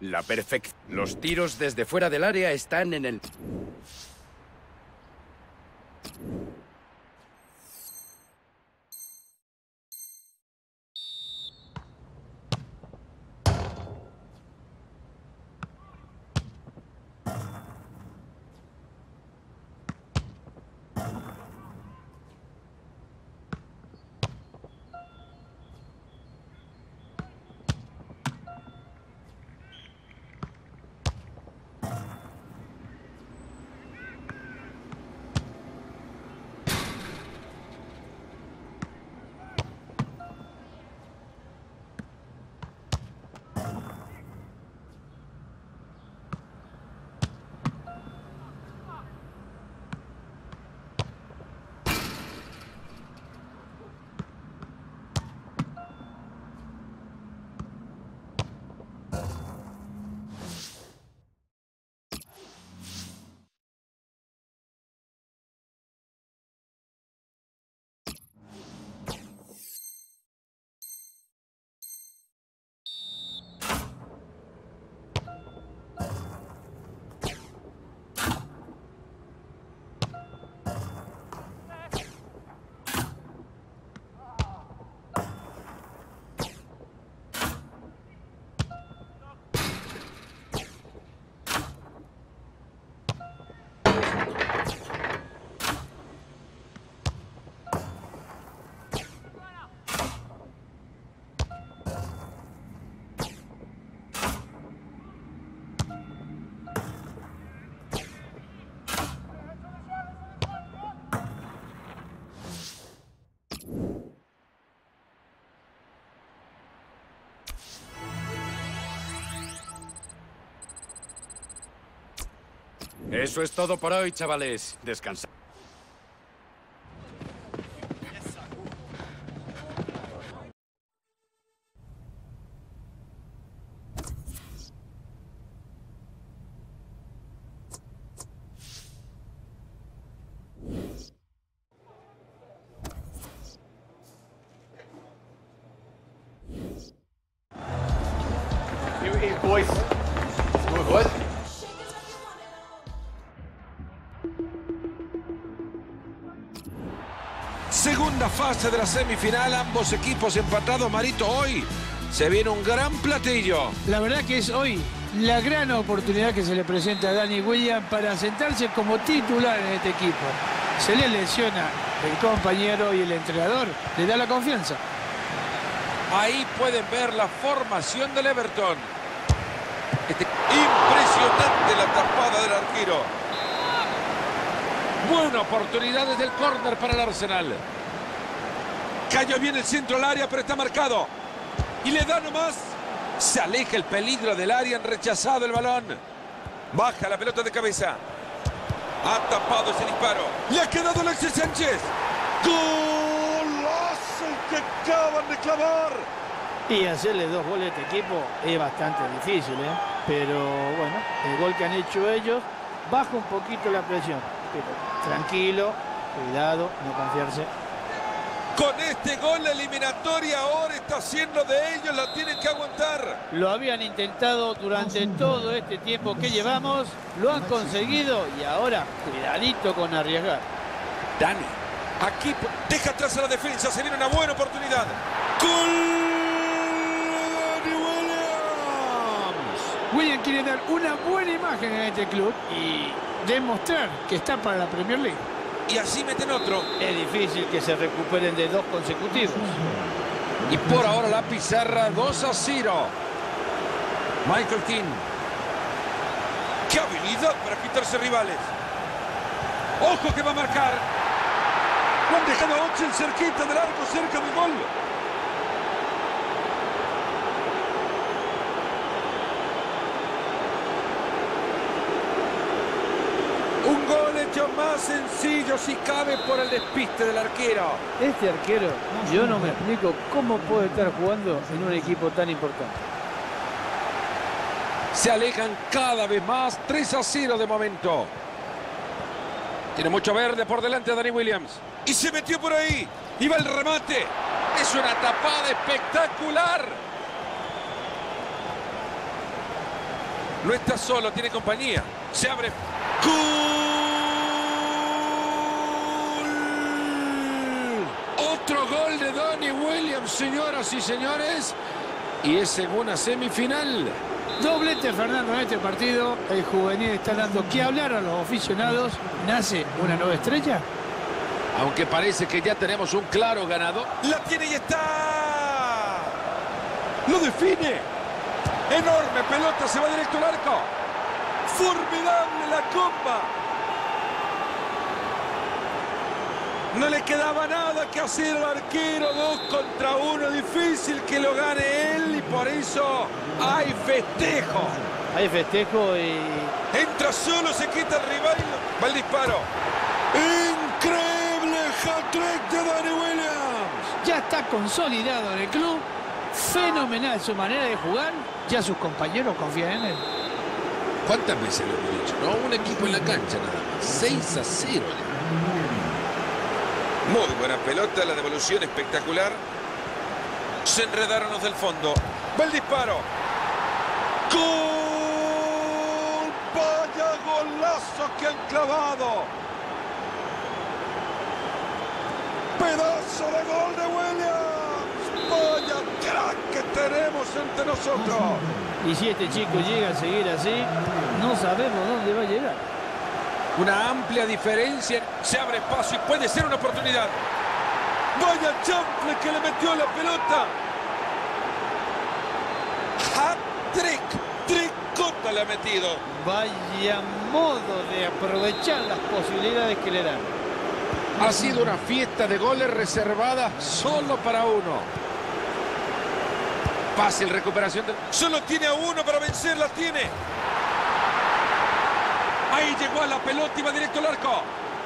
La perfección. Los tiros desde fuera del área están en el... Eso es todo por hoy, chavales. Descansad. Boys. What? Segunda fase de la semifinal, ambos equipos empatados. Marito, hoy se viene un gran platillo. La verdad que es hoy la gran oportunidad que se le presenta a Danny Williams para sentarse como titular en este equipo. Se le lesiona el compañero y el entrenador le da la confianza. Ahí pueden ver la formación del Everton. Impresionante la tapada del arquero. Buena oportunidad desde el córner para el Arsenal. Cayó bien el centro al área, pero está marcado. Y le da nomás. Se aleja el peligro del área, han rechazado el balón. Baja la pelota de cabeza. Ha tapado ese disparo. Le ha quedado Alexis Sánchez. ¡Golazo que acaban de clavar! Y hacerle 2 goles a este equipo es bastante difícil, ¿eh? Pero bueno, el gol que han hecho ellos baja un poquito la presión. Pero tranquilo, cuidado, no confiarse. Con este gol la eliminatoria ahora está haciendo de ellos, la tienen que aguantar. Lo habían intentado durante todo este tiempo que llevamos, lo han conseguido y ahora cuidadito con arriesgar. Dani, aquí deja atrás a la defensa, se viene una buena oportunidad. ¡Gol! Williams quiere dar una buena imagen en este club y demostrar que está para la Premier League. Y así meten otro. Es difícil que se recuperen de 2 consecutivos. Y por ahora la pizarra 2-0. Michael Keane. ¡Qué habilidad para quitarse rivales! ¡Ojo que va a marcar! Lo han dejado a Ochen cerquita del arco, cerca del gol. Un gol hecho más sencillo si cabe por el despiste del arquero. Este arquero, yo no me explico cómo puede estar jugando en un equipo tan importante. Se alejan cada vez más, 3-0 de momento. Tiene mucho verde por delante Danny Williams. Y se metió por ahí. Y va el remate. Es una tapada espectacular. No está solo, tiene compañía. Se abre. ¡Gol! Otro gol de Donnie Williams, señoras y señores. Y es en una semifinal. Doblete Fernando en este partido. El juvenil está dando que hablar a los aficionados. ¿Nace una nueva estrella? Aunque parece que ya tenemos un claro ganador. La tiene y está. Lo define. Enorme pelota, se va directo al arco. Formidable la comba. No le quedaba nada que hacer al arquero. 2 contra 1. Difícil que lo gane él y por eso hay festejo. Hay festejo y... Entra solo, se quita el rival. Va el disparo. Increíble hat-trick de Donnie Williams. ya está consolidado en el club. Fenomenal su manera de jugar. Ya sus compañeros confían en él. ¿Cuántas veces lo hemos dicho? No, un equipo en la cancha nada más. 6-0. Muy buena pelota, la devolución espectacular. Se enredaron los del fondo. Va el disparo. ¡Gol! ¡Vaya golazo que han clavado! ¡Pedazo de gol de Williams! ¡Vaya crack que tenemos entre nosotros! Y si este chico llega a seguir así, no sabemos dónde va a llegar. Una amplia diferencia. Se abre espacio y puede ser una oportunidad. ¡Vaya chanfle que le metió la pelota! ¡Hat-trick! ¡Tricota le ha metido! Vaya modo de aprovechar las posibilidades que le dan. Ha sido una fiesta de goles reservada solo para uno. Fácil recuperación. Solo tiene a uno para vencer, la tiene. Ahí llegó a la pelota y va directo al arco.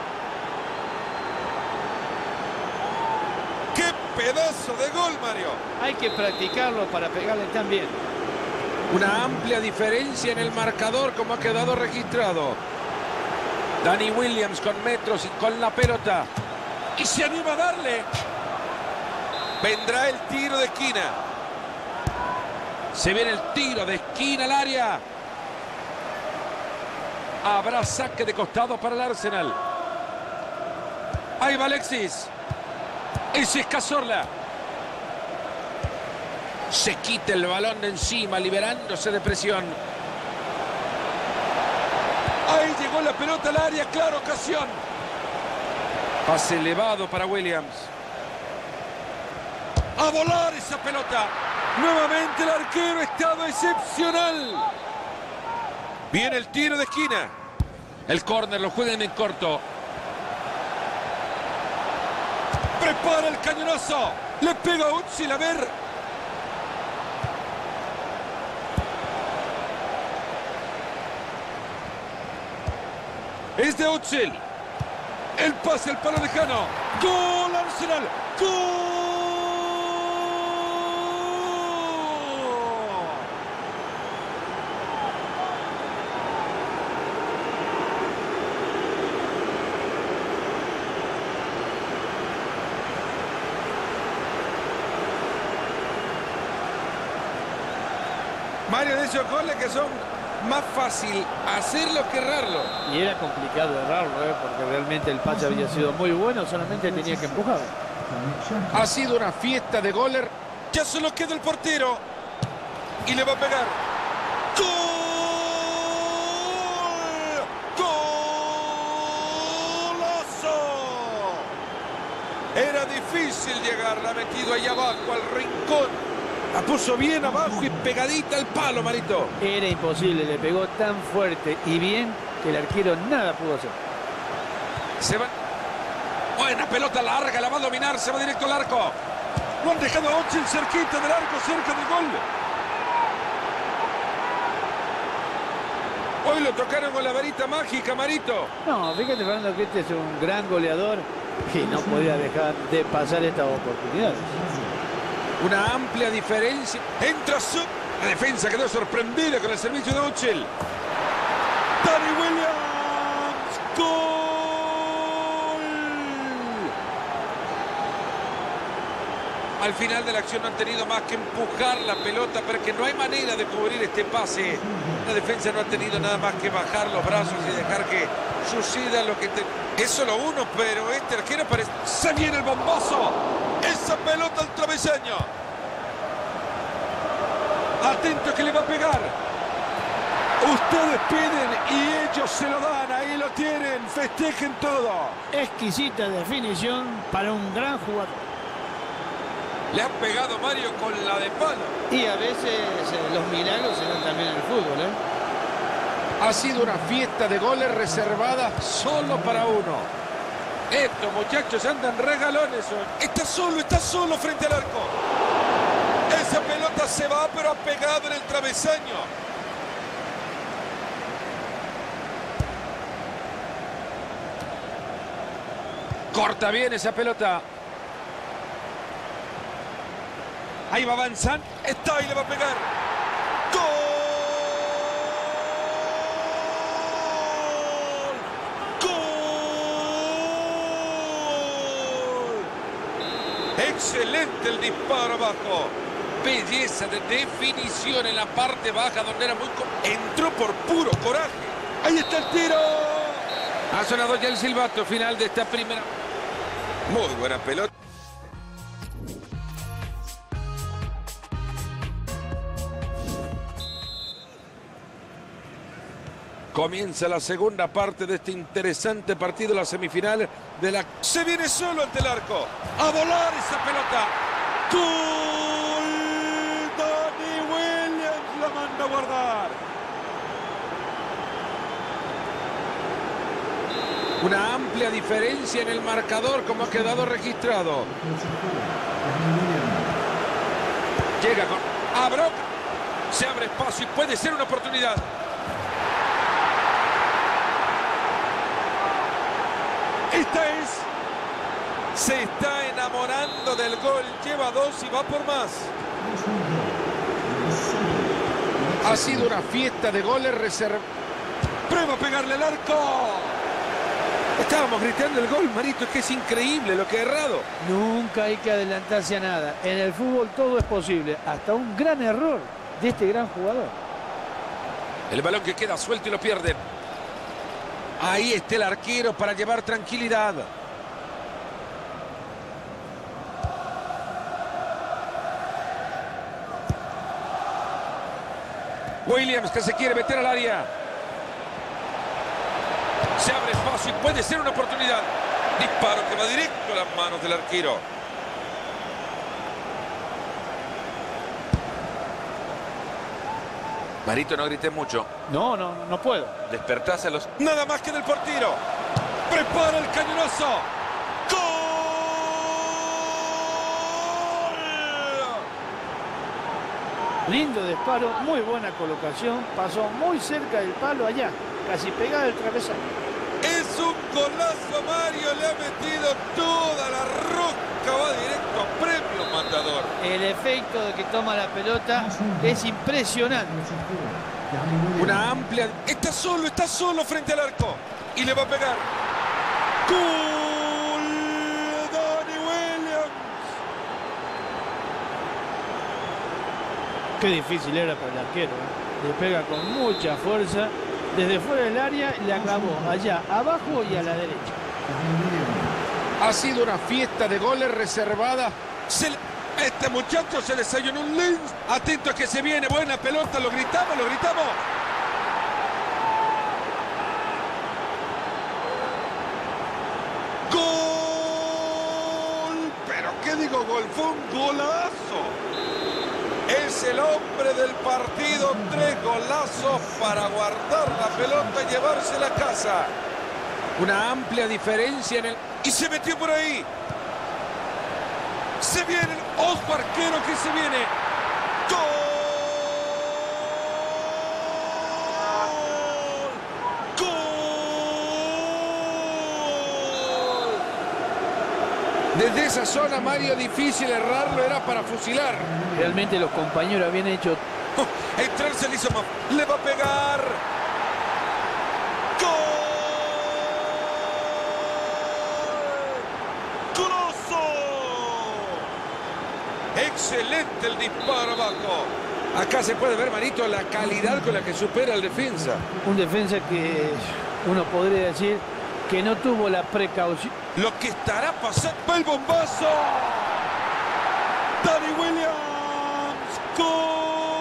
¡Qué pedazo de gol, Mario! Hay que practicarlo para pegarle tan bien. Una amplia diferencia en el marcador como ha quedado registrado. Donnie Williams con metros y con la pelota. Y se anima a darle. Vendrá el tiro de esquina. Se viene el tiro de esquina al área. Habrá saque de costado para el Arsenal. Ahí va Alexis. Ese es Cazorla. Se quita el balón de encima, liberándose de presión. Ahí llegó la pelota al área, clara ocasión. Pase elevado para Williams. A volar esa pelota. Nuevamente el arquero ha estado excepcional. Viene el tiro de esquina. El córner lo juegan en corto. Prepara el cañonazo. Le pega a Özil, a ver. Es de Özil. El pase al palo lejano. ¡Gol Arsenal! ¡Gol! Mario, de esos goles que son más fácil hacerlo que errarlo. Y era complicado errarlo, porque realmente el pase había sido muy bueno, solamente tenía que empujar. Ha sido una fiesta de goles. Ya solo queda el portero. Y le va a pegar. ¡Gol! ¡Golazo! Era difícil llegar. La ha metido ahí abajo al rincón. La puso bien abajo y pegadita al palo, Marito. Era imposible, le pegó tan fuerte y bien que el arquero nada pudo hacer. Se va. Buena pelota larga, la va a dominar, se va directo al arco. Lo han dejado a Özil cerquita del arco, cerca del gol. Hoy lo tocaron con la varita mágica, Marito. No, fíjate, Fernando, que este es un gran goleador y no podía dejar de pasar estas oportunidades. Una amplia diferencia. Entra su... La defensa quedó sorprendida con el servicio de Özil. Donnie Williams. ¡Gol! Al final de la acción no han tenido más que empujar la pelota, pero que no hay manera de cubrir este pase. La defensa no ha tenido nada más que bajar los brazos y dejar que suceda lo que Es solo uno, pero este arquero parece... ¡Se viene el bombazo! ¡Esa pelota al travesaño! Atento que le va a pegar. Ustedes piden y ellos se lo dan. Ahí lo tienen. Festejen todo. Exquisita definición para un gran jugador. Le han pegado Mario con la de palo. Y a veces los milagros se dan también en el fútbol, ¿eh? Ha sido una fiesta de goles reservada solo para uno. Estos muchachos andan regalones hoy. Está solo frente al arco. Esa pelota se va, pero ha pegado en el travesaño. Corta bien esa pelota. Ahí va avanzando. Está y le va a pegar. ¡Gol! ¡Gol! Excelente el disparo abajo. Belleza de definición en la parte baja donde era muy... Entró por puro coraje. Ahí está el tiro. Ha sonado ya el silbato final de esta primera. Muy buena pelota. Comienza la segunda parte de este interesante partido, la semifinal de la... Se viene solo ante el arco. A volar esa pelota. ¡Gol! Danny Williams la manda a guardar. Una amplia diferencia en el marcador, como ha quedado registrado. Llega con... Abroca. Se abre espacio y puede ser una oportunidad. Esta es. Se está enamorando del gol. Lleva 2 y va por más. Ha sido una fiesta de goles reservados. Prueba a pegarle al arco. Estábamos gritando el gol, Marito, es que es increíble lo que ha errado. Nunca hay que adelantarse a nada. En el fútbol todo es posible. Hasta un gran error de este gran jugador. El balón que queda suelto y lo pierde. Ahí está el arquero para llevar tranquilidad. Williams que se quiere meter al área. Se abre espacio y puede ser una oportunidad. Disparo que va directo a las manos del arquero. Marito, no grité mucho. No puedo. Despertás a los... Nada más que del portero. Prepara el cañonazo. ¡Gol! Lindo disparo, muy buena colocación. Pasó muy cerca del palo allá, casi pegada al travesaño. Es un golazo, Mario. Le ha metido toda la rosca. Va directo a premio, mandador. El efecto de que toma la pelota es impresionante. Una amplia... Está solo frente al arco. Y le va a pegar. ¡Gol! Danny Williams. Qué difícil era para el arquero, ¿eh? Le pega con mucha fuerza. Desde fuera del área le acabó allá, abajo y a la derecha. Ha sido una fiesta de goles reservada. Este muchacho se desayunó un lince. Atento a que se viene. Buena pelota. Lo gritamos, lo gritamos. ¡Gol! Pero ¿qué digo gol? Fue un golazo. Es el hombre del partido. 3 golazos para guardar la pelota y llevársela a casa. Una amplia diferencia en el... Y se metió por ahí. Se viene el ojo arquero que se viene. ¡Gol! ¡Gol! Desde esa zona, Mario, difícil errarlo, era para fusilar. Realmente los compañeros habían hecho... Entrarse le hizo más. Le va a pegar. ¡Gol! ¡Golazo! Excelente el disparo abajo. Acá se puede ver, Marito, la calidad con la que supera el defensa. Un defensa que uno podría decir que no tuvo la precaución. Lo que estará pasando. ¡El bombazo! ¡Danny Williams! ¡Gol!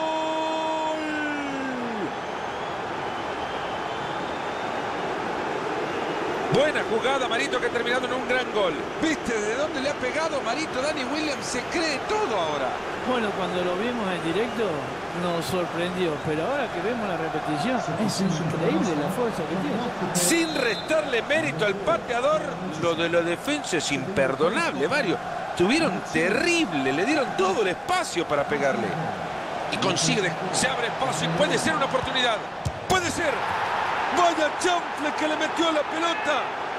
Buena jugada, Marito, que ha terminado en un gran gol. ¿Viste de dónde le ha pegado, Marito? Danny Williams se cree todo ahora. Bueno, cuando lo vimos en directo nos sorprendió, pero ahora que vemos la repetición es increíble la fuerza que tiene. Sin restarle mérito al pateador, lo de la defensa es imperdonable, Mario. Tuvieron terrible, le dieron todo el espacio para pegarle. Y consigue, se abre espacio y puede ser una oportunidad. ¡Puede ser! ¡Vaya chanfle que le metió la pelota!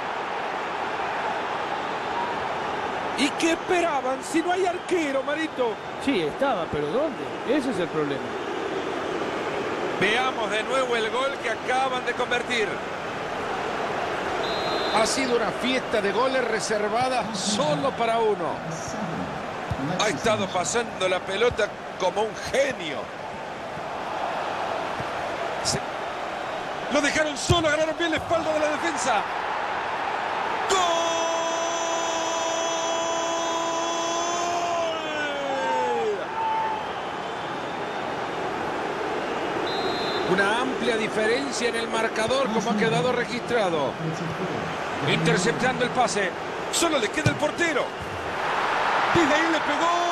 ¿Y qué esperaban si no hay arquero, Marito? Sí, estaba, pero ¿dónde? Ese es el problema. Veamos de nuevo el gol que acaban de convertir. Ha sido una fiesta de goles reservada solo para uno. Ha estado pasando la pelota como un genio. Lo dejaron solo, agarraron bien la espalda de la defensa. ¡Gol! Una amplia diferencia en el marcador, como ha quedado registrado. Interceptando el pase. Solo le queda el portero. Desde ahí le pegó.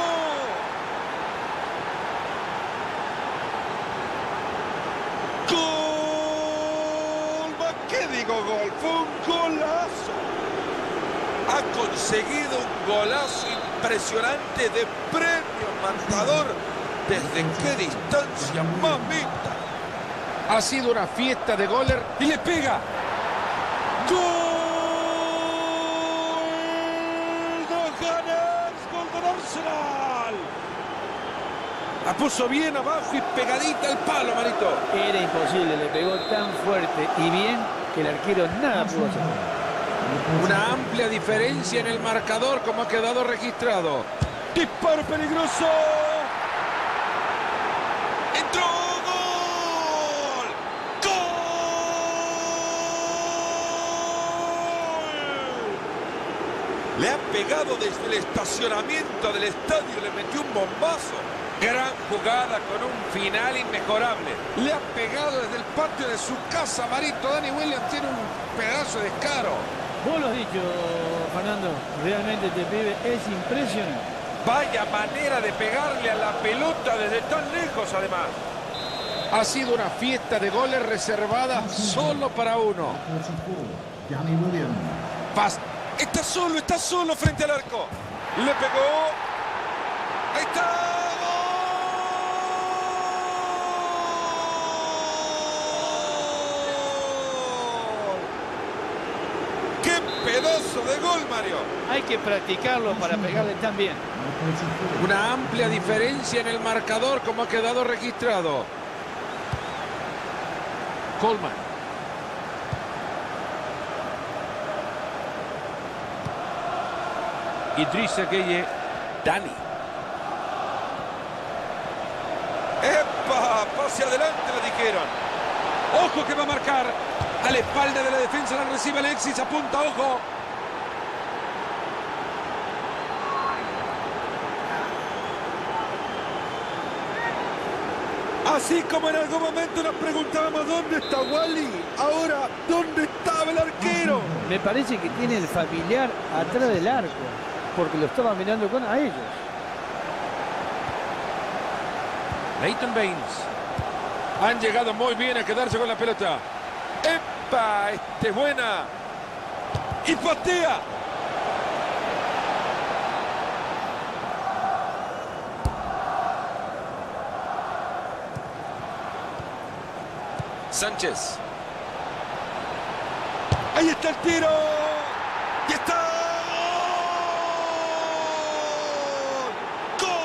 ¿Qué digo gol? Fue un golazo. Ha conseguido un golazo impresionante de premio matador. ¿Desde qué distancia, mamita? Ha sido una fiesta de goles. Y le pega. ¡Gol! ¡Gol del Arsenal! La puso bien abajo y pegadita al palo, Marito. Era imposible, le pegó tan fuerte y bien que el arquero nada pudo hacer. Una amplia diferencia en el marcador, como ha quedado registrado. Disparo peligroso. Entró. ¡Gol! ¡Gol! Le ha pegado desde el estacionamiento del estadio, le metió un bombazo. Gran jugada con un final inmejorable. Le ha pegado desde el patio de su casa, Marito. Danny Williams tiene un pedazo de descaro. Vos lo has dicho, Fernando. Realmente este pibe es impresionante. Vaya manera de pegarle a la pelota desde tan lejos, además. Ha sido una fiesta de goles reservada solo para uno. Está solo frente al arco. Le pegó. Ahí está. Pedazo de gol, Mario. Hay que practicarlo para pegarle tan bien. Una amplia diferencia en el marcador, como ha quedado registrado. Coleman. Idrissa Gueye. Dani. ¡Epa! Pase adelante, le dijeron. Ojo que va a marcar. A la espalda de la defensa la recibe Alexis. Apunta, ojo. Así como en algún momento nos preguntábamos dónde está Wally, ahora dónde estaba el arquero. Me parece que tiene el familiar atrás del arco, porque lo estaba mirando a ellos. Leighton Baines. Han llegado muy bien a quedarse con la pelota. ¡Epa! Este es buena. Y patea. Sánchez. Ahí está el tiro. Y está. ¡Gol!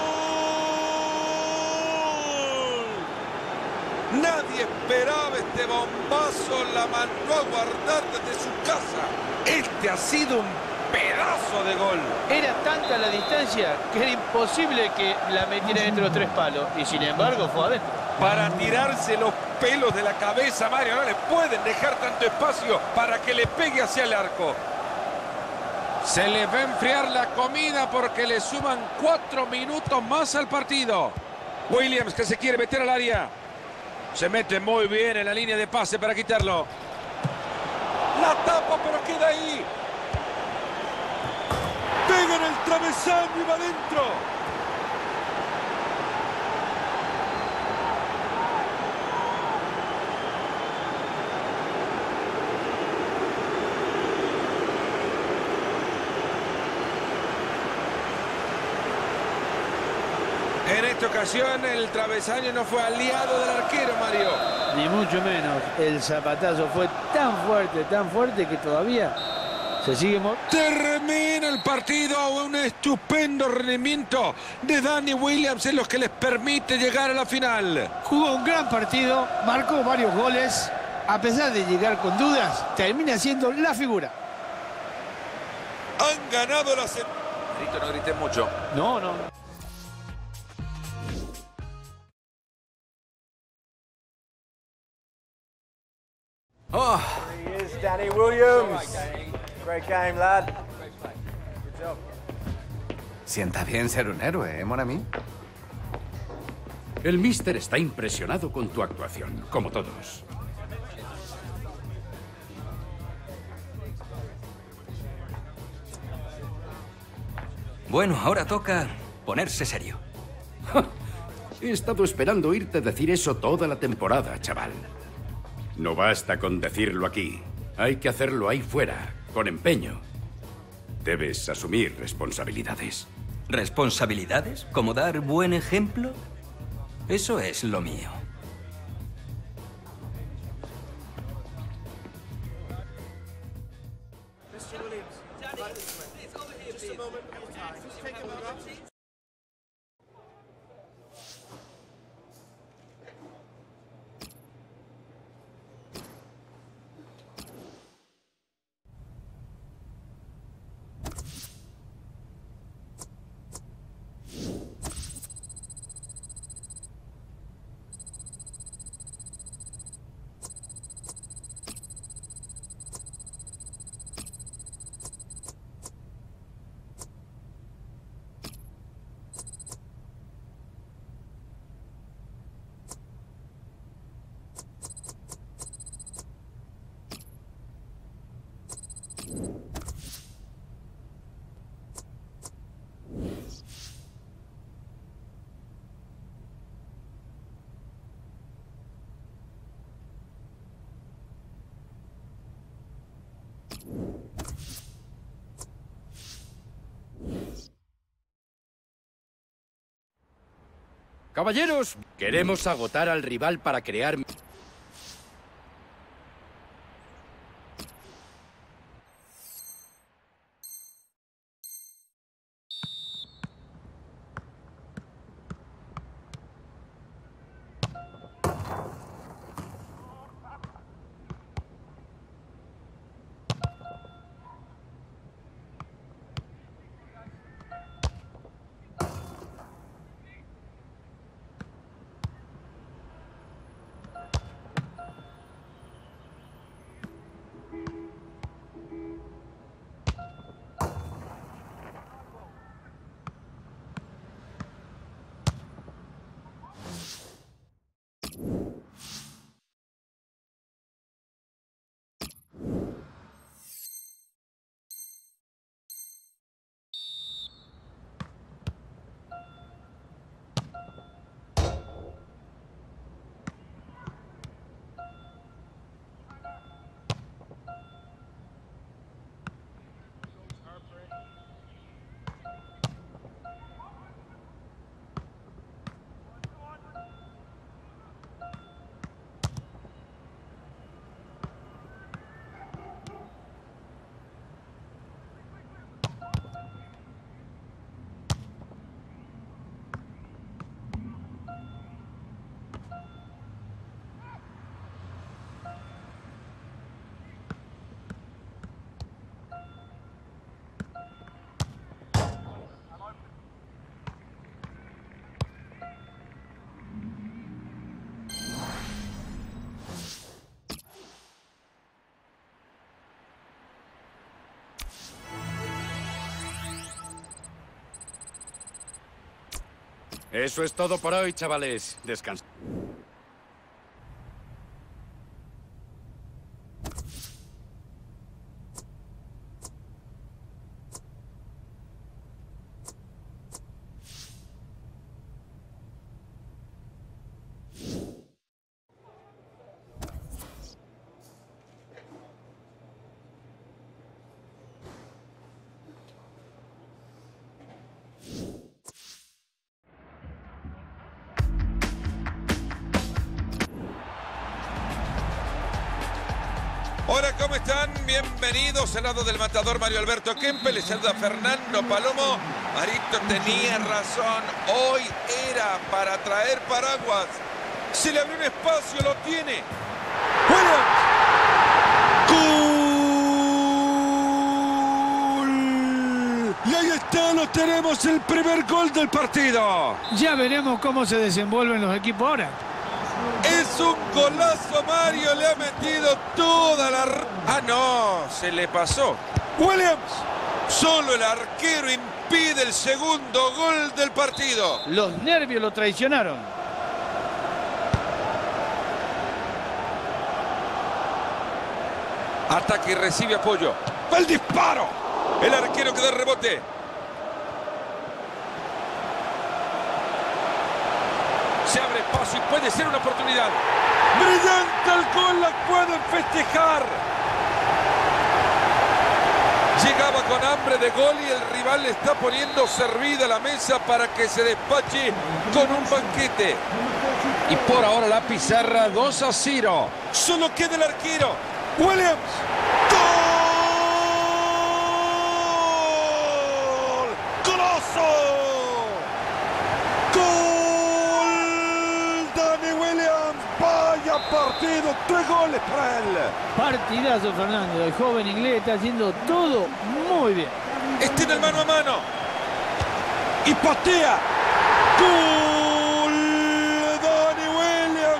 Nadie esperaba este bombazo. La mandó a guardar desde su casa. Este ha sido un pedazo de gol! Era tanta la distancia que era imposible que la metiera dentro de los 3 palos. Y sin embargo fue adentro. Para tirarse los pelos de la cabeza, Mario. No le pueden dejar tanto espacio para que le pegue hacia el arco. Se les va a enfriar la comida porque le suman 4 minutos más al partido. Williams, que se quiere meter al área. Se mete muy bien en la línea de pase para quitarlo. La tapa, pero queda ahí. Pega en el travesaño y va adentro. En esta ocasión el travesaño no fue aliado del arquero, Mario. Ni mucho menos. El zapatazo fue tan fuerte que todavía se sigue... Termina el partido. Un estupendo rendimiento de Danny Williams en los que les permite llegar a la final. Jugó un gran partido, marcó varios goles. A pesar de llegar con dudas, termina siendo la figura. Han ganado la... No grité mucho. No. Here he is, Danny Williams. Great game, lad. Good job. Sienta bien ser un héroe, ¿eh, mon ami? El míster está impresionado con tu actuación, como todos. Bueno, ahora toca ponerse serio. He estado esperando oírte decir eso toda la temporada, chaval. No basta con decirlo aquí. Hay que hacerlo ahí fuera, con empeño. Debes asumir responsabilidades. ¿Responsabilidades? ¿Como dar buen ejemplo? Eso es lo mío. Caballeros, queremos agotar al rival para crear... Eso es todo por hoy, chavales. Descansa. Hola, ¿cómo están? Bienvenidos al lado del matador Mario Alberto Kempe. Les saluda Fernando Palomo. Marito tenía razón. Hoy era para traer paraguas. Se le abrió un espacio, lo tiene. ¡Gol! Y ahí está, lo tenemos, el primer gol del partido. Ya veremos cómo se desenvuelven los equipos ahora. Es un golazo, Mario, le ha metido toda la... Ah, no, se le pasó. Williams, solo el arquero impide el segundo gol del partido. Los nervios lo traicionaron. Ataque y recibe apoyo. ¡El disparo! El arquero que da rebote. Se abre paso y puede ser una oportunidad. ¡Brillante el gol! ¡La pueden festejar! Llegaba con hambre de gol y el rival le está poniendo servida la mesa para que se despache con un banquete. Y por ahora la pizarra 2-0. Solo queda el arquero. Williams. ¡Gol! ¡Golazo! Vaya partido, 3 goles para él. Partidazo, Fernando. El joven inglés está haciendo todo muy bien. Está en el mano a mano. Y patea. ¡Gol! Danny Williams.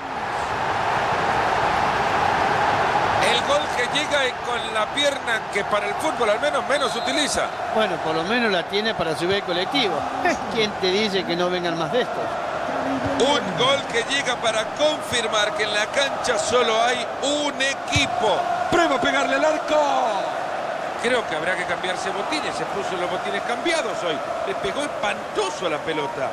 El gol que llega con la pierna que para el fútbol al menos utiliza. Bueno, por lo menos la tiene para subir el colectivo. ¿Quién te dice que no vengan más de estos? Un gol que llega para confirmar que en la cancha solo hay un equipo. Prueba a pegarle al arco. Creo que habrá que cambiarse botines. Se puso los botines cambiados hoy. Le pegó espantoso a la pelota.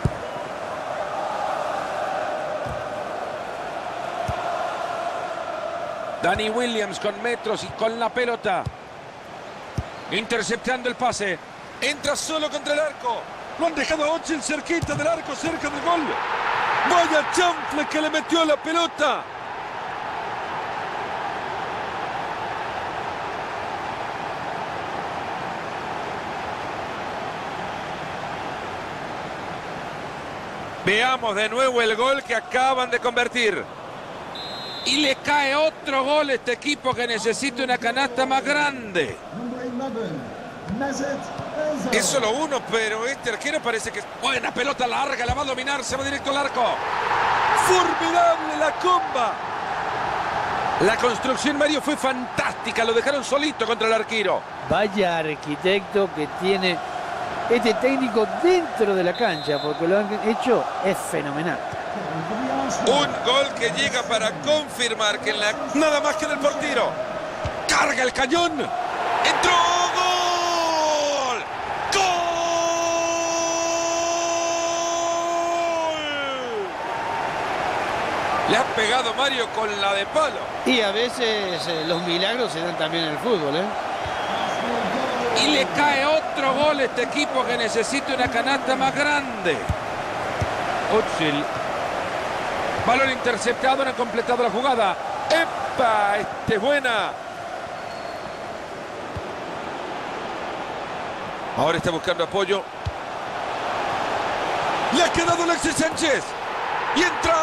Danny Williams con metros y con la pelota. Interceptando el pase. Entra solo contra el arco. Lo han dejado a Ochil cerquita del arco, cerca del gol. Vaya chanfle que le metió la pelota. Veamos de nuevo el gol que acaban de convertir. Y le cae otro gol a este equipo que necesita una canasta más grande. Es solo uno, pero este arquero parece que... Buena pelota larga, la va a dominar, se va directo al arco. ¡Formidable la comba! La construcción, Mario, fue fantástica. Lo dejaron solito contra el arquero. Vaya arquitecto que tiene este técnico dentro de la cancha, porque lo han hecho es fenomenal. Un gol que llega para confirmar que en la... Nada más que del portero. Carga el cañón. ¡Entró! ¡Gol! ¡Gol! Le ha pegado Mario con la de palo. Y a veces los milagros se dan también en el fútbol, ¿eh? Y le cae otro gol a este equipo que necesita una canasta más grande. Özil. Balón interceptado, no ha completado la jugada. ¡Epa! Este es buena. Ahora está buscando apoyo. Le ha quedado Alexis Sánchez. Y entra.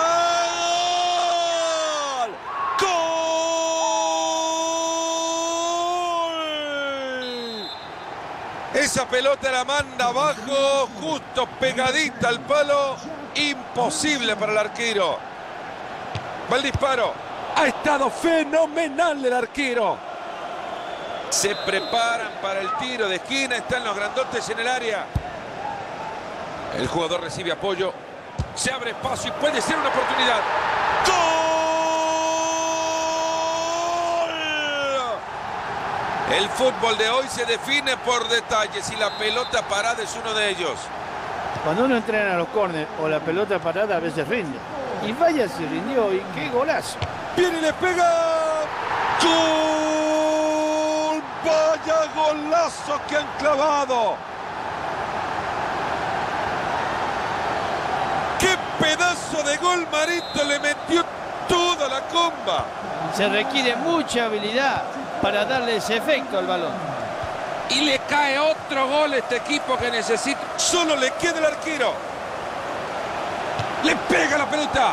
¡Gol! Esa pelota la manda abajo, justo pegadita al palo. Imposible para el arquero. Va el disparo. Ha estado fenomenal el arquero. Se preparan para el tiro de esquina. Están los grandotes en el área. El jugador recibe apoyo. Se abre espacio y puede ser una oportunidad. ¡Gol! El fútbol de hoy se define por detalles y la pelota parada es uno de ellos. Cuando uno entrena a los córneres o la pelota parada a veces rinde. Y vaya si rindió y qué golazo. Viene y le pega. ¡Gol! ¡Vaya golazo que han clavado! ¡Qué pedazo de gol, Marito! Le metió toda la comba. Se requiere mucha habilidad para darle ese efecto al balón. Y le cae otro gol a este equipo que necesita. Solo le queda el arquero. Le pega la pelota.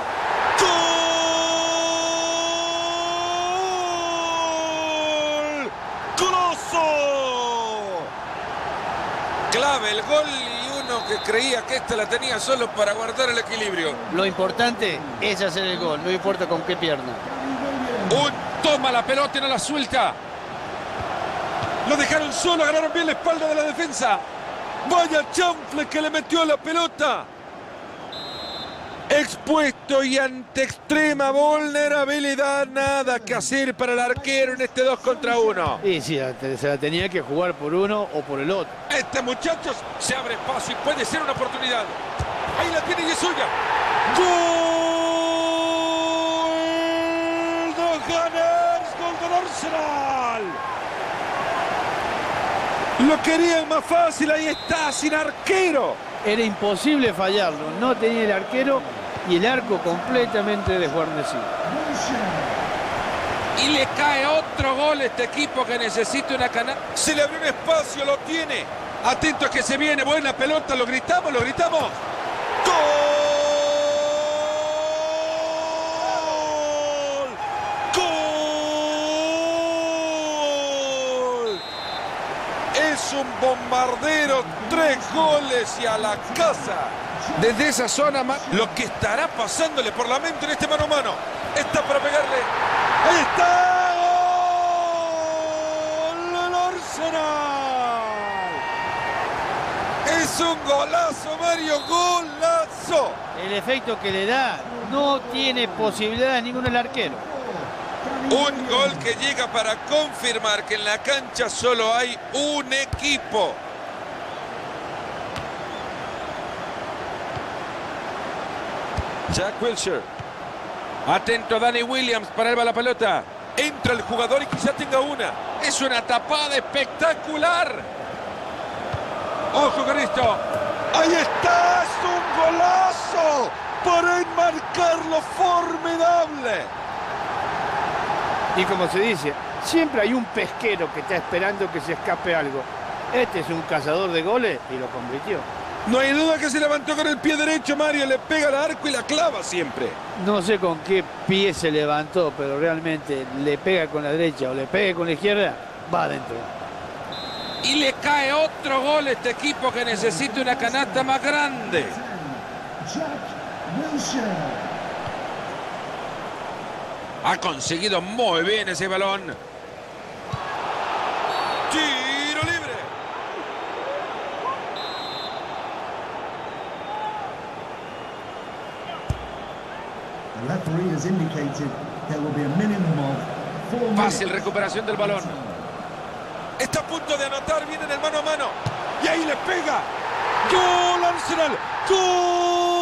¡Gol! ¡Golazo! Clave el gol y uno que creía que esta la tenía solo para guardar el equilibrio. Lo importante es hacer el gol, no importa con qué pierna. Toma la pelota y no la suelta. Lo dejaron solo, agarraron bien la espalda de la defensa. Vaya chanfle que le metió a la pelota. Expuesto y ante extrema vulnerabilidad, nada que hacer para el arquero en este 2 contra 1. Y sí, se la tenía que jugar por uno o por el otro. Este muchacho se abre espacio y puede ser una oportunidad. Ahí la tiene y es suya. ¡Gol! ¡Dos Gunners! ¡Gol del Arsenal! Lo querían más fácil, ahí está, sin arquero. Era imposible fallarlo, no tenía el arquero y el arco completamente desguarnecido. Y le cae otro gol a este equipo que necesita una canasta. Se le abrió un espacio, lo tiene. Atento a que se viene, buena pelota, lo gritamos, lo gritamos. ¡Gol! ¡Gol! Es un bombardero, 3 goles y a la casa. Desde esa zona, lo que estará pasándole por la mente en este mano a mano. Está para pegarle. ¡Ahí está! ¡Gol! ¡El Arsenal! ¡Es un golazo, Mario! ¡Golazo! El efecto que le da no tiene posibilidad ninguno el arquero. Un gol que llega para confirmar que en la cancha solo hay un equipo. Jack Wilshere. Atento Danny Williams, para él va la pelota. Entra el jugador y quizá tenga una. Es una tapada espectacular. Ojo con esto. Ahí está, es un golazo para enmarcarlo formidable. Y como se dice, siempre hay un pesquero que está esperando que se escape algo. Este es un cazador de goles y lo convirtió. No hay duda que se levantó con el pie derecho, Mario. Le pega al arco y la clava siempre. No sé con qué pie se levantó, pero realmente le pega con la derecha o le pega con la izquierda, va adentro. Y le cae otro gol a este equipo que necesita una canasta más grande. Ha conseguido muy bien ese balón. Tiro libre. Fácil recuperación del balón. Está a punto de anotar, viene en el mano a mano. Y ahí le pega. ¡Gol, Arsenal! ¡Gol!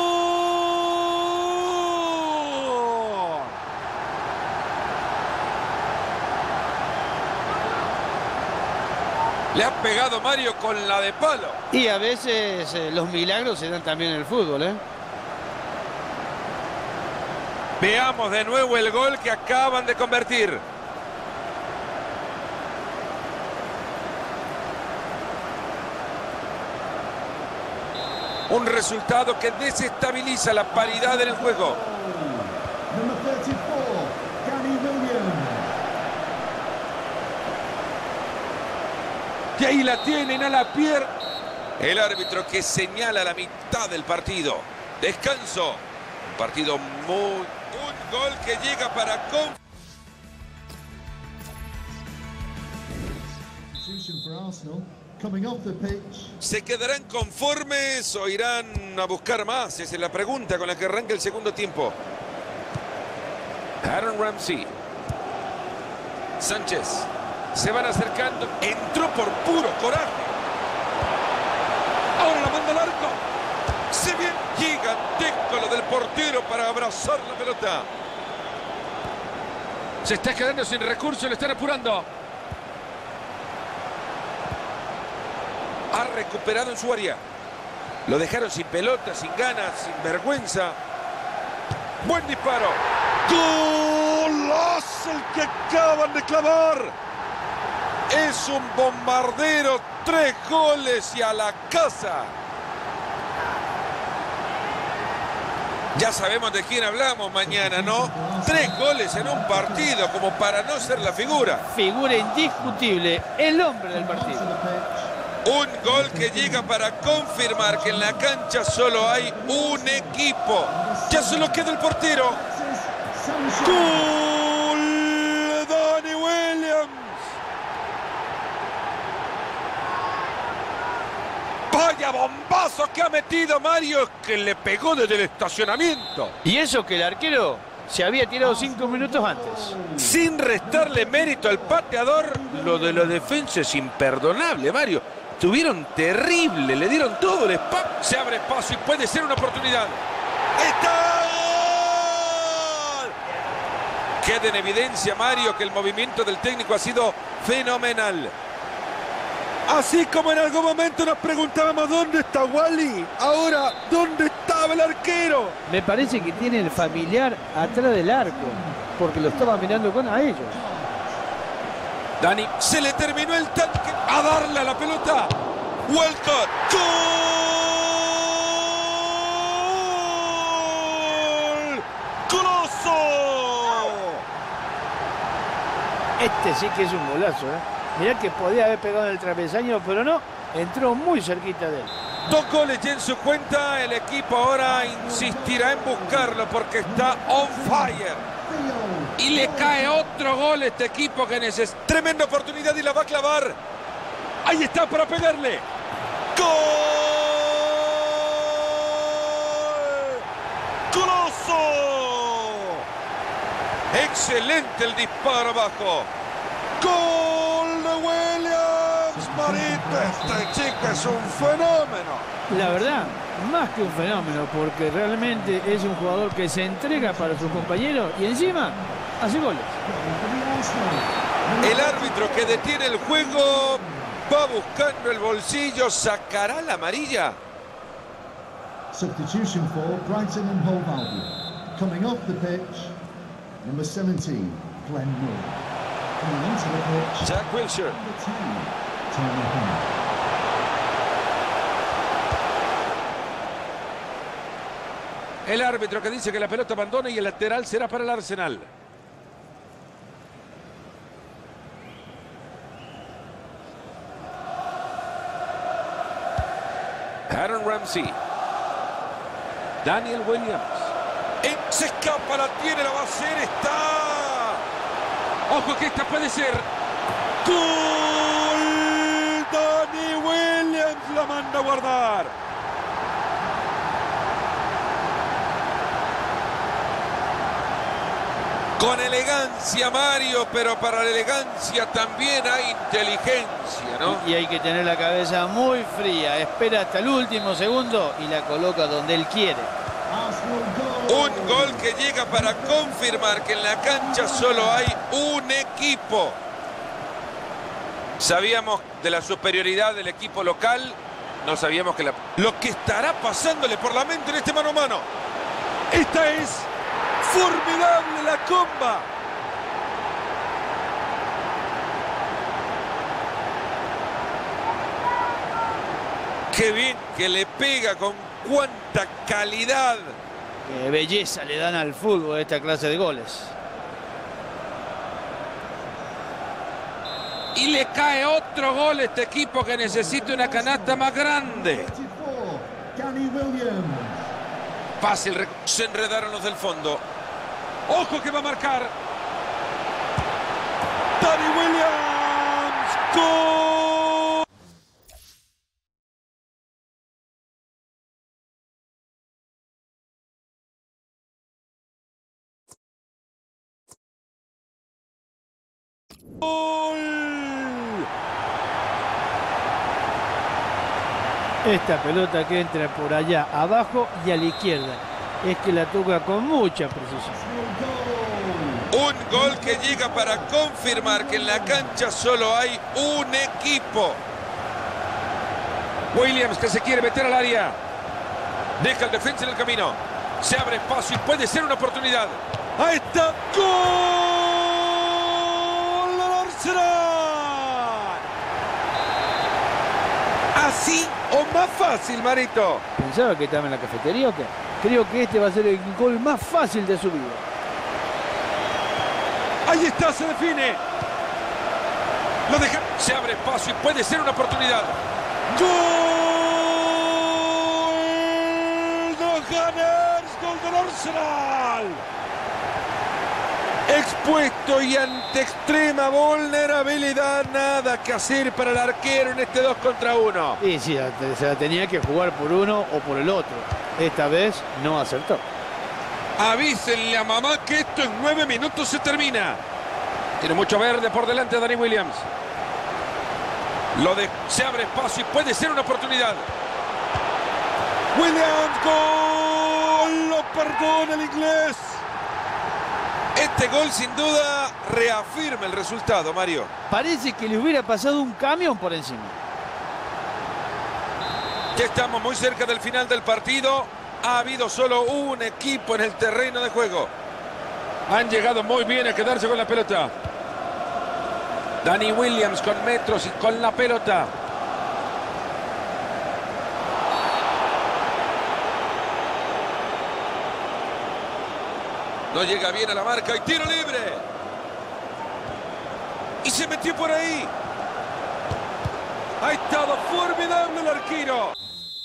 Le ha pegado Mario con la de palo. Y a veces los milagros se dan también en el fútbol, ¿eh? Veamos de nuevo el gol que acaban de convertir. Un resultado que desestabiliza la paridad en el juego. Y ahí la tienen a la pierna. El árbitro que señala la mitad del partido. Descanso. Un partido muy... Un gol que llega para... ¿Se quedarán conformes o irán a buscar más? Esa es la pregunta con la que arranca el segundo tiempo. Aaron Ramsey. Sánchez. Se van acercando. Entró por puro coraje. Ahora la manda al arco. Se viene gigantesco lo del portero para abrazar la pelota. Se está quedando sin recursos, le están apurando. Ha recuperado en su área. Lo dejaron sin pelota, sin ganas, sin vergüenza. Buen disparo. ¡Golazo el que acaban de clavar! Es un bombardero. 3 goles y a la casa. Ya sabemos de quién hablamos mañana, ¿no? 3 goles en un partido como para no ser la figura. Figura indiscutible, el hombre del partido. Un gol que llega para confirmar que en la cancha solo hay un equipo. Ya solo queda el portero. ¡Gol! Danny Williams. Vaya bombazo que ha metido Mario, que le pegó desde el estacionamiento. Y eso que el arquero se había tirado 5 minutos antes. Sin restarle mérito al pateador, lo de la defensa es imperdonable, Mario. Tuvieron terrible, le dieron todo el espacio. Se abre espacio y puede ser una oportunidad. ¡Está! Queda en evidencia, Mario, que el movimiento del técnico ha sido fenomenal. Así como en algún momento nos preguntábamos dónde está Wally, ahora dónde estaba el arquero. Me parece que tiene el familiar atrás del arco, porque lo estaba mirando a ellos. Dani, se le terminó el tanque. A darle a la pelota. Walcott. ¡Gol! ¡Goloso! Este sí que es un golazo, ¿eh? Mirá que podía haber pegado en el travesaño, pero no. Entró muy cerquita de él. 2 goles ya en su cuenta. El equipo ahora insistirá en buscarlo porque está on fire. Y le cae otro gol a este equipo que necesita. Tremenda oportunidad y la va a clavar. Ahí está para pegarle. ¡Gol! ¡Goloso! Excelente el disparo abajo. ¡Gol de Williams! Marito, este chico es un fenómeno. La verdad, más que un fenómeno, porque realmente es un jugador que se entrega para sus compañeros y encima hace goles. El árbitro que detiene el juego va buscando el bolsillo, sacará la amarilla. Substitution for Brighton and Hove Albion. Coming off the pitch, number 17, Glenn Moore. Coming onto the pitch, Jack Wilshere. number 10, Tony Hunt. El árbitro que dice que la pelota abandona y el lateral será para el Arsenal. Aaron Ramsey. Daniel Williams. Se escapa, la tiene, la va a hacer, está. Ojo que esta puede ser. ¡Gol! Danny Williams la manda a guardar. Con elegancia, Mario, pero para la elegancia también hay inteligencia, ¿no? Y hay que tener la cabeza muy fría. Espera hasta el último segundo y la coloca donde él quiere. Un gol que llega para confirmar que en la cancha solo hay un equipo. Sabíamos de la superioridad del equipo local. No sabíamos que lo que estará pasándole por la mente en este mano a mano. Esta es formidable la comba. Qué bien que le pega, con cuánta calidad. Qué belleza le dan al fútbol esta clase de goles. Y le cae otro gol a este equipo que necesita una canasta más grande. 34, Danny Williams. Fácil, se enredaron los del fondo. Ojo que va a marcar. Danny Williams. ¡Gol! Esta pelota que entra por allá abajo y a la izquierda. Es que la toca con mucha precisión. Un gol que llega para confirmar que en la cancha solo hay un equipo. Williams que se quiere meter al área. Deja el defensa en el camino. Se abre espacio y puede ser una oportunidad. Ahí está. ¡Gol del Arsenal! ¿Así o más fácil, Marito? ¿Pensaba que estaba en la cafetería o qué? Creo que este va a ser el gol más fácil de su vida. Ahí está, se define. Lo deja. Se abre espacio y puede ser una oportunidad. ¡Gol de Gunners! ¡Gol del Arsenal! Expuesto y ante extrema vulnerabilidad, nada que hacer para el arquero en este 2 contra 1. Y sí, se la tenía que jugar por uno o por el otro. Esta vez no acertó. Avísenle a mamá que esto en 9 minutos se termina. Tiene mucho verde por delante Danny Williams. Se abre espacio y puede ser una oportunidad. Williams, gol. Lo perdona el inglés. Este gol sin duda reafirma el resultado, Mario. Parece que le hubiera pasado un camión por encima. Ya estamos muy cerca del final del partido. Ha habido solo un equipo en el terreno de juego. Han llegado muy bien a quedarse con la pelota. Danny Williams con metros y con la pelota. No llega bien a la marca y tiro libre. Y se metió por ahí. Ha estado formidable el arquero.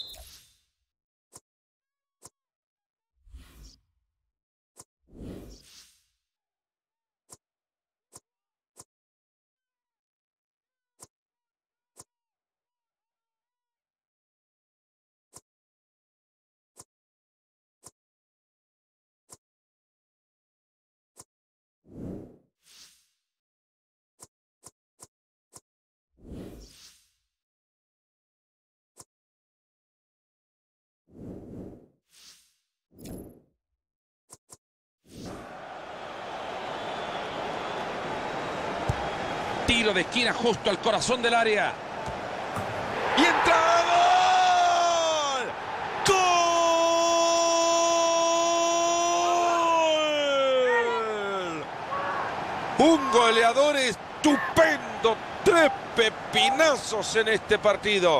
Tiro de esquina justo al corazón del área. Y entra. ¡Gol! ¡Gol! Un goleador estupendo. 3 pepinazos en este partido.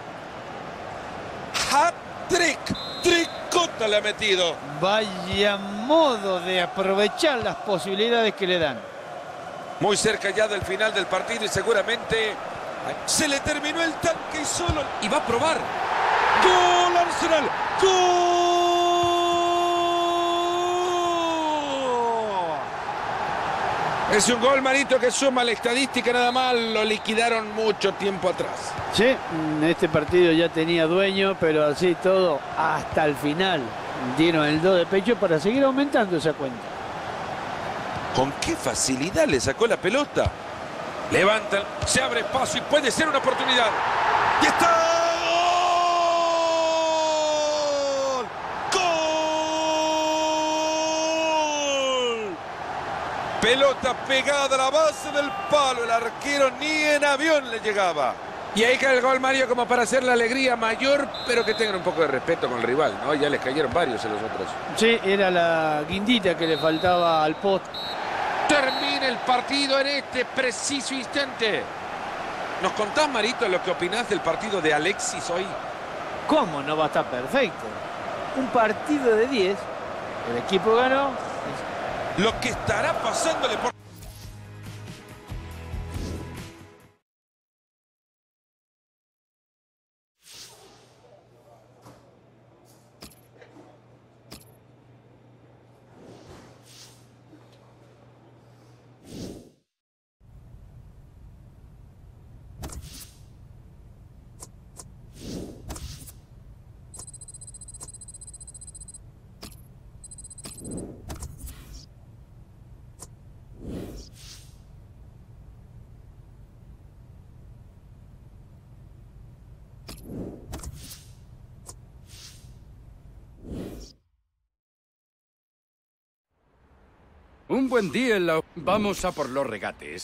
Hat-trick. Tricota le ha metido. Vaya modo de aprovechar las posibilidades que le dan. Muy cerca ya del final del partido y seguramente se le terminó el tanque y solo. Y va a probar. ¡Gol Arsenal! ¡Gol! Es un gol, Marito, que suma la estadística nada mal. Lo liquidaron mucho tiempo atrás. Sí, este partido ya tenía dueño, pero así todo, hasta el final dieron el 2 de pecho para seguir aumentando esa cuenta. Con qué facilidad le sacó la pelota. Levanta, se abre espacio y puede ser una oportunidad. ¡Y está! ¡Gol! ¡Gol! Pelota pegada a la base del palo. El arquero ni en avión le llegaba. Y ahí cae el gol, Mario, como para hacer la alegría mayor, pero que tengan un poco de respeto con el rival, ¿no? Ya les cayeron varios en los otros. Sí, era la guindita que le faltaba al post. Termina el partido en este preciso instante. ¿Nos contás, Marito, lo que opinás del partido de Alexis hoy? ¿Cómo no va a estar perfecto? Un partido de 10, el equipo ganó. Lo que estará pasándole por... Un buen día en la... Vamos a por los regates.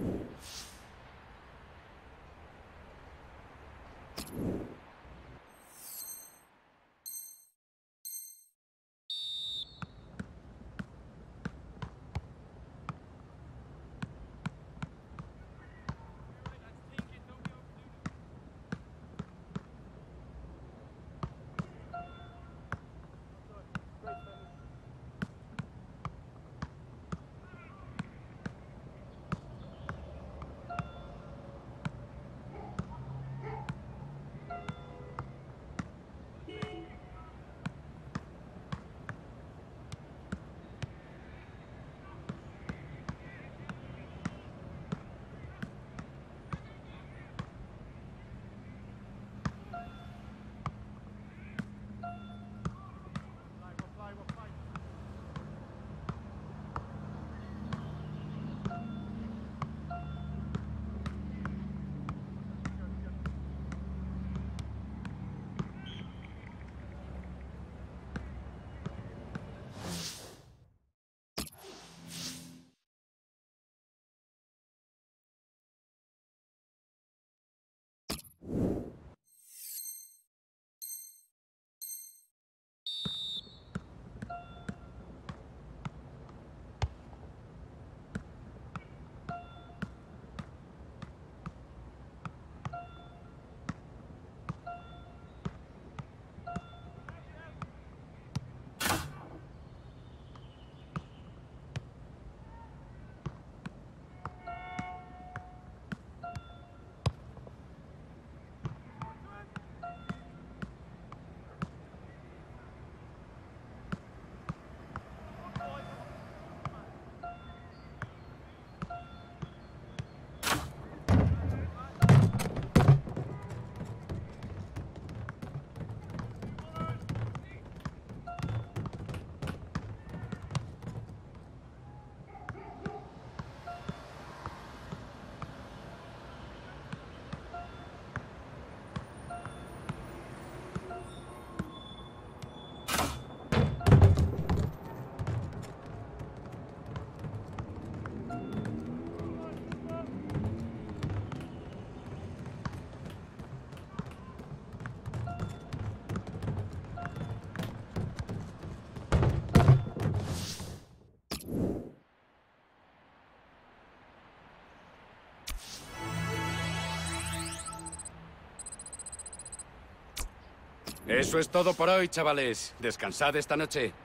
Eso es todo por hoy, chavales. Descansad esta noche.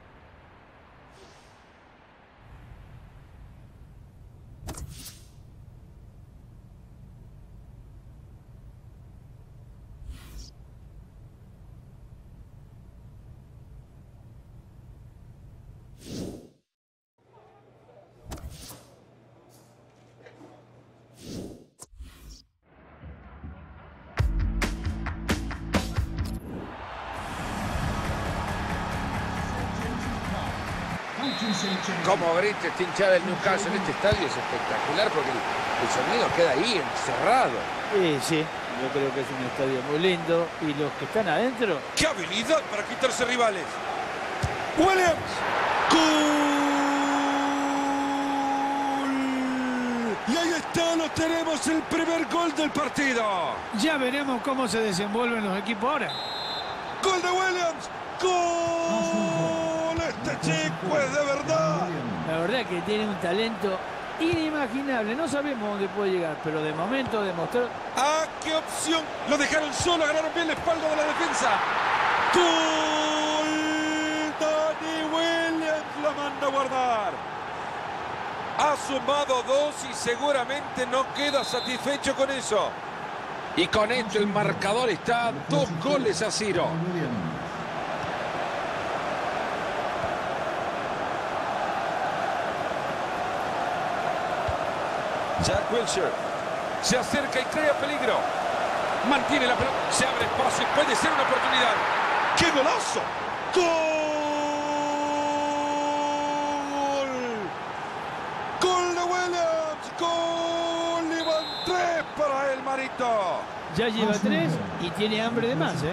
Como grita esta hinchada del Newcastle en este estadio es espectacular porque el sonido queda ahí encerrado. Sí, yo creo que es un estadio muy lindo y los que están adentro... ¡Qué habilidad para quitarse rivales! ¡Williams! ¡Gol! Y ahí está, lo tenemos, el primer gol del partido. Ya veremos cómo se desenvuelven los equipos ahora. ¡Gol de Williams! ¡Gol! Este chico es de verdad. La verdad que tiene un talento inimaginable. No sabemos dónde puede llegar, pero de momento demostró... ¡Ah, qué opción! Lo dejaron solo, agarraron bien la espalda de la defensa. ¡Gol! Danny Williams lo manda a guardar. Ha sumado 2 y seguramente no queda satisfecho con eso. Y con esto el marcador está 2 goles a 0. Jack Wilshere se acerca y crea peligro. Mantiene la pelota, se abre espacio y puede ser una oportunidad. ¡Qué golazo! ¡Gol! ¡Gol de Williams! ¡Gol! Y van 3 para el Marito. Ya lleva 3 y tiene hambre de más, ¿eh?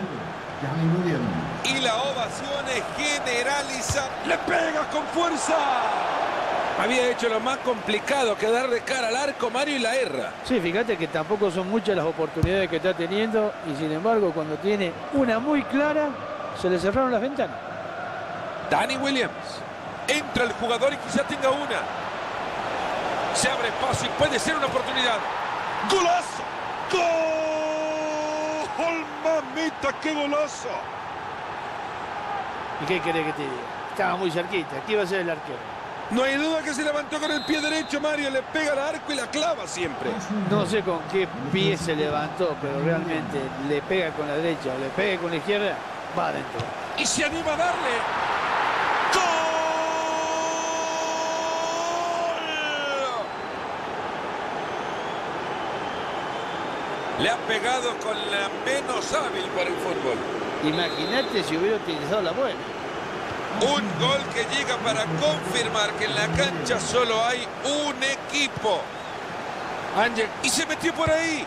Y la ovación es generalizada. ¡Le pega con fuerza! Había hecho lo más complicado que dar de cara al arco, Mario, y la erra. Sí, fíjate que tampoco son muchas las oportunidades que está teniendo y sin embargo cuando tiene una muy clara se le cerraron las ventanas. Danny Williams. Entra el jugador y quizá tenga una. Se abre paso y puede ser una oportunidad. ¡Golazo! ¡Gol! ¡Mamita, qué golazo! ¿Y qué querés que te diga? Estaba muy cerquita. Aquí va a ser el arquero. No hay duda que se levantó con el pie derecho, Mario. Le pega al arco y la clava siempre. No sé con qué pie se levantó, pero realmente le pega con la derecha o le pega con la izquierda, va adentro. Y se anima a darle. ¡Gol! Le ha pegado con la menos hábil para el fútbol. Imagínate si hubiera utilizado la buena. Un gol que llega para confirmar que en la cancha solo hay un equipo. Ángel, y se metió por ahí.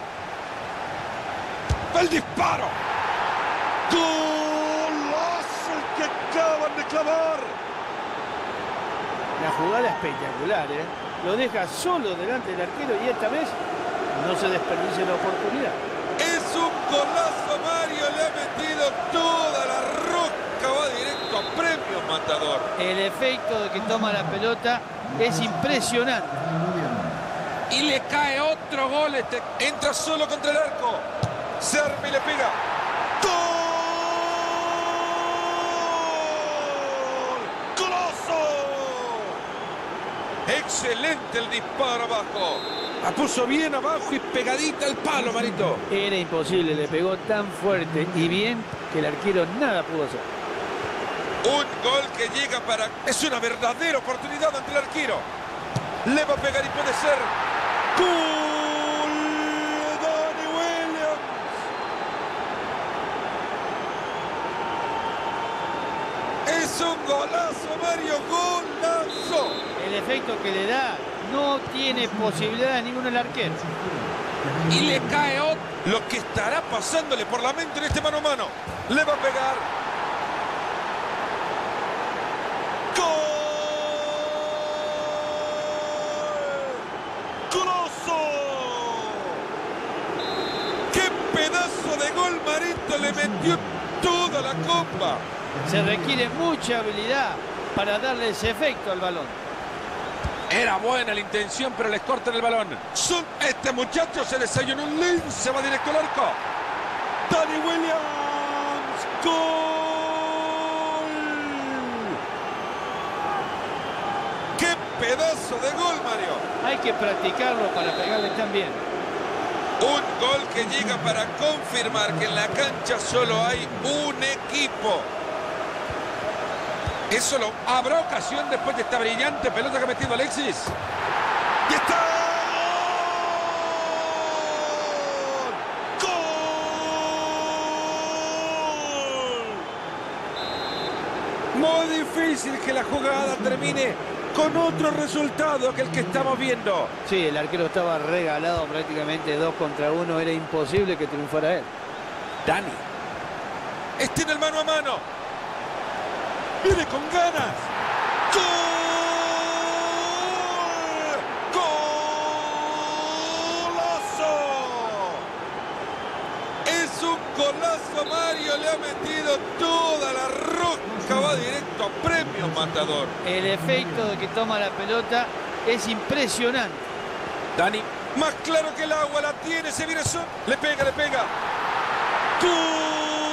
¡El disparo! ¡Golazo el que acaban de clavar! La jugada espectacular, ¿eh? Lo deja solo delante del arquero y esta vez no se desperdicia la oportunidad. Es un golazo, Mario. Le ha metido toda la rosca. Va directo a premio matador. El efecto de que toma la pelota es impresionante. Y le cae otro gol. Entra solo contra el arco. Se arma y le pega. ¡Gol! ¡Golazo! Excelente el disparo abajo. La puso bien abajo y pegadita al palo, Marito. Era imposible, le pegó tan fuerte y bien que el arquero nada pudo hacer. Un gol que llega para... Es una verdadera oportunidad ante el arquero. Le va a pegar y puede ser... ¡Gol! ¡Danny Williams! Es un golazo, Mario. ¡Golazo! El efecto que le da no tiene posibilidad de ninguno el arquero. Y le cae otro. Lo que estará pasándole por la mente en este mano a mano. Le va a pegar. ¡Gol! ¡Golazo! ¡Qué pedazo de gol, Marito! Le metió toda la copa. Se requiere mucha habilidad para darle ese efecto al balón. Era buena la intención, pero les cortan el balón. Este muchacho se desayunó un lince, va directo al arco. Danny Williams. ¡Gol! ¡Qué pedazo de gol, Mario! Hay que practicarlo para pegarle tan bien. Un gol que llega para confirmar que en la cancha solo hay un equipo. Eso lo habrá ocasión después de esta brillante pelota que ha metido Alexis. ¡Y está! ¡Gol! ¡Gol! Muy difícil que la jugada termine con otro resultado que el que estamos viendo. Sí, el arquero estaba regalado prácticamente 2 contra 1. Era imposible que triunfara él. Dani. Este en el mano a mano. Viene con ganas. ¡Gol! ¡Golazo! Es un golazo, Mario. Le ha metido toda la rosca. Va directo a premio matador. El efecto de que toma la pelota es impresionante. Dani, más claro que el agua, la tiene, se viene solo. Le pega, le pega. ¡Gol!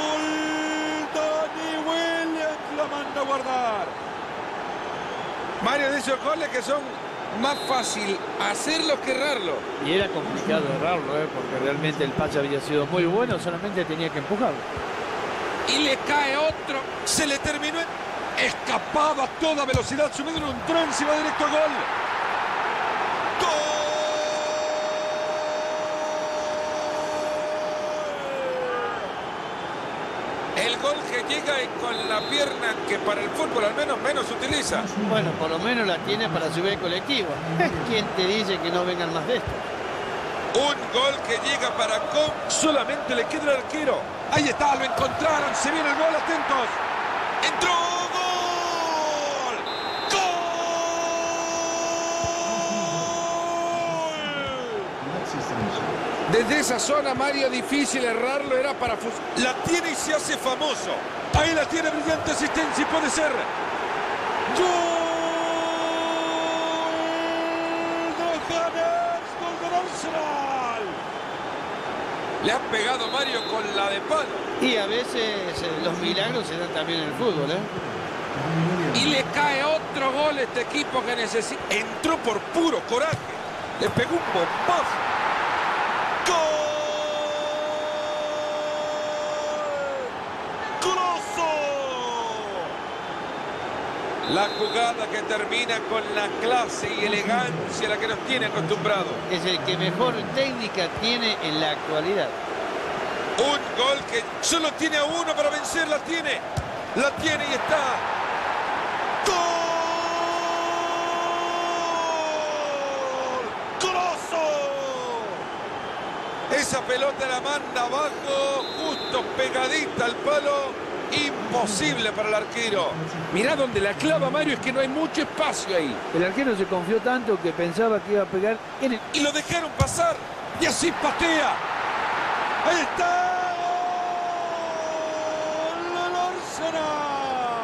Danny Williams la manda a guardar. Mario, de esos goles que son más fácil hacerlo que errarlo. Y era complicado errarlo, porque realmente el pase había sido muy bueno, solamente tenía que empujarlo. Y le cae otro. Se le terminó. Escapaba a toda velocidad, subido en un tren, se va directo a gol. ¡Gol! El gol que llega y con la pierna que para el fútbol al menos menos utiliza. Bueno, por lo menos la tiene para subir el colectivo. ¿Quién te dice que no vengan más de estos? Un gol que llega para solamente le queda el arquero. Ahí está, lo encontraron, se viene el gol, atentos. ¡Entró! ¡Gol! ¡Gol! Desde esa zona, Mario, difícil errarlo, era para... La tiene y se hace famoso. Ahí la tiene, brillante asistencia y puede ser. ¡Gol! ¡De James! ¡Gol del Arsenal! Le ha pegado Mario con la de palo. Y a veces los milagros se dan también en el fútbol, ¿eh? Y le cae otro gol a este equipo que necesita. Entró por puro coraje. Le pegó un bombazo. ¡Gol! ¡Grosso! La jugada que termina con la clase y elegancia a la que nos tiene acostumbrados. Es el que mejor técnica tiene en la actualidad. Un gol que solo tiene a uno para vencer. La tiene y está. ¡Gol! ¡Grosso! Esa pelota la manda abajo, justo pegadita al palo. Imposible para el arquero. Mirá donde la clava Mario, es que no hay mucho espacio ahí. El arquero se confió tanto que pensaba que iba a pegar en el... Y lo dejaron pasar. Y así patea. Ahí está. ¡Gol! Arsenal.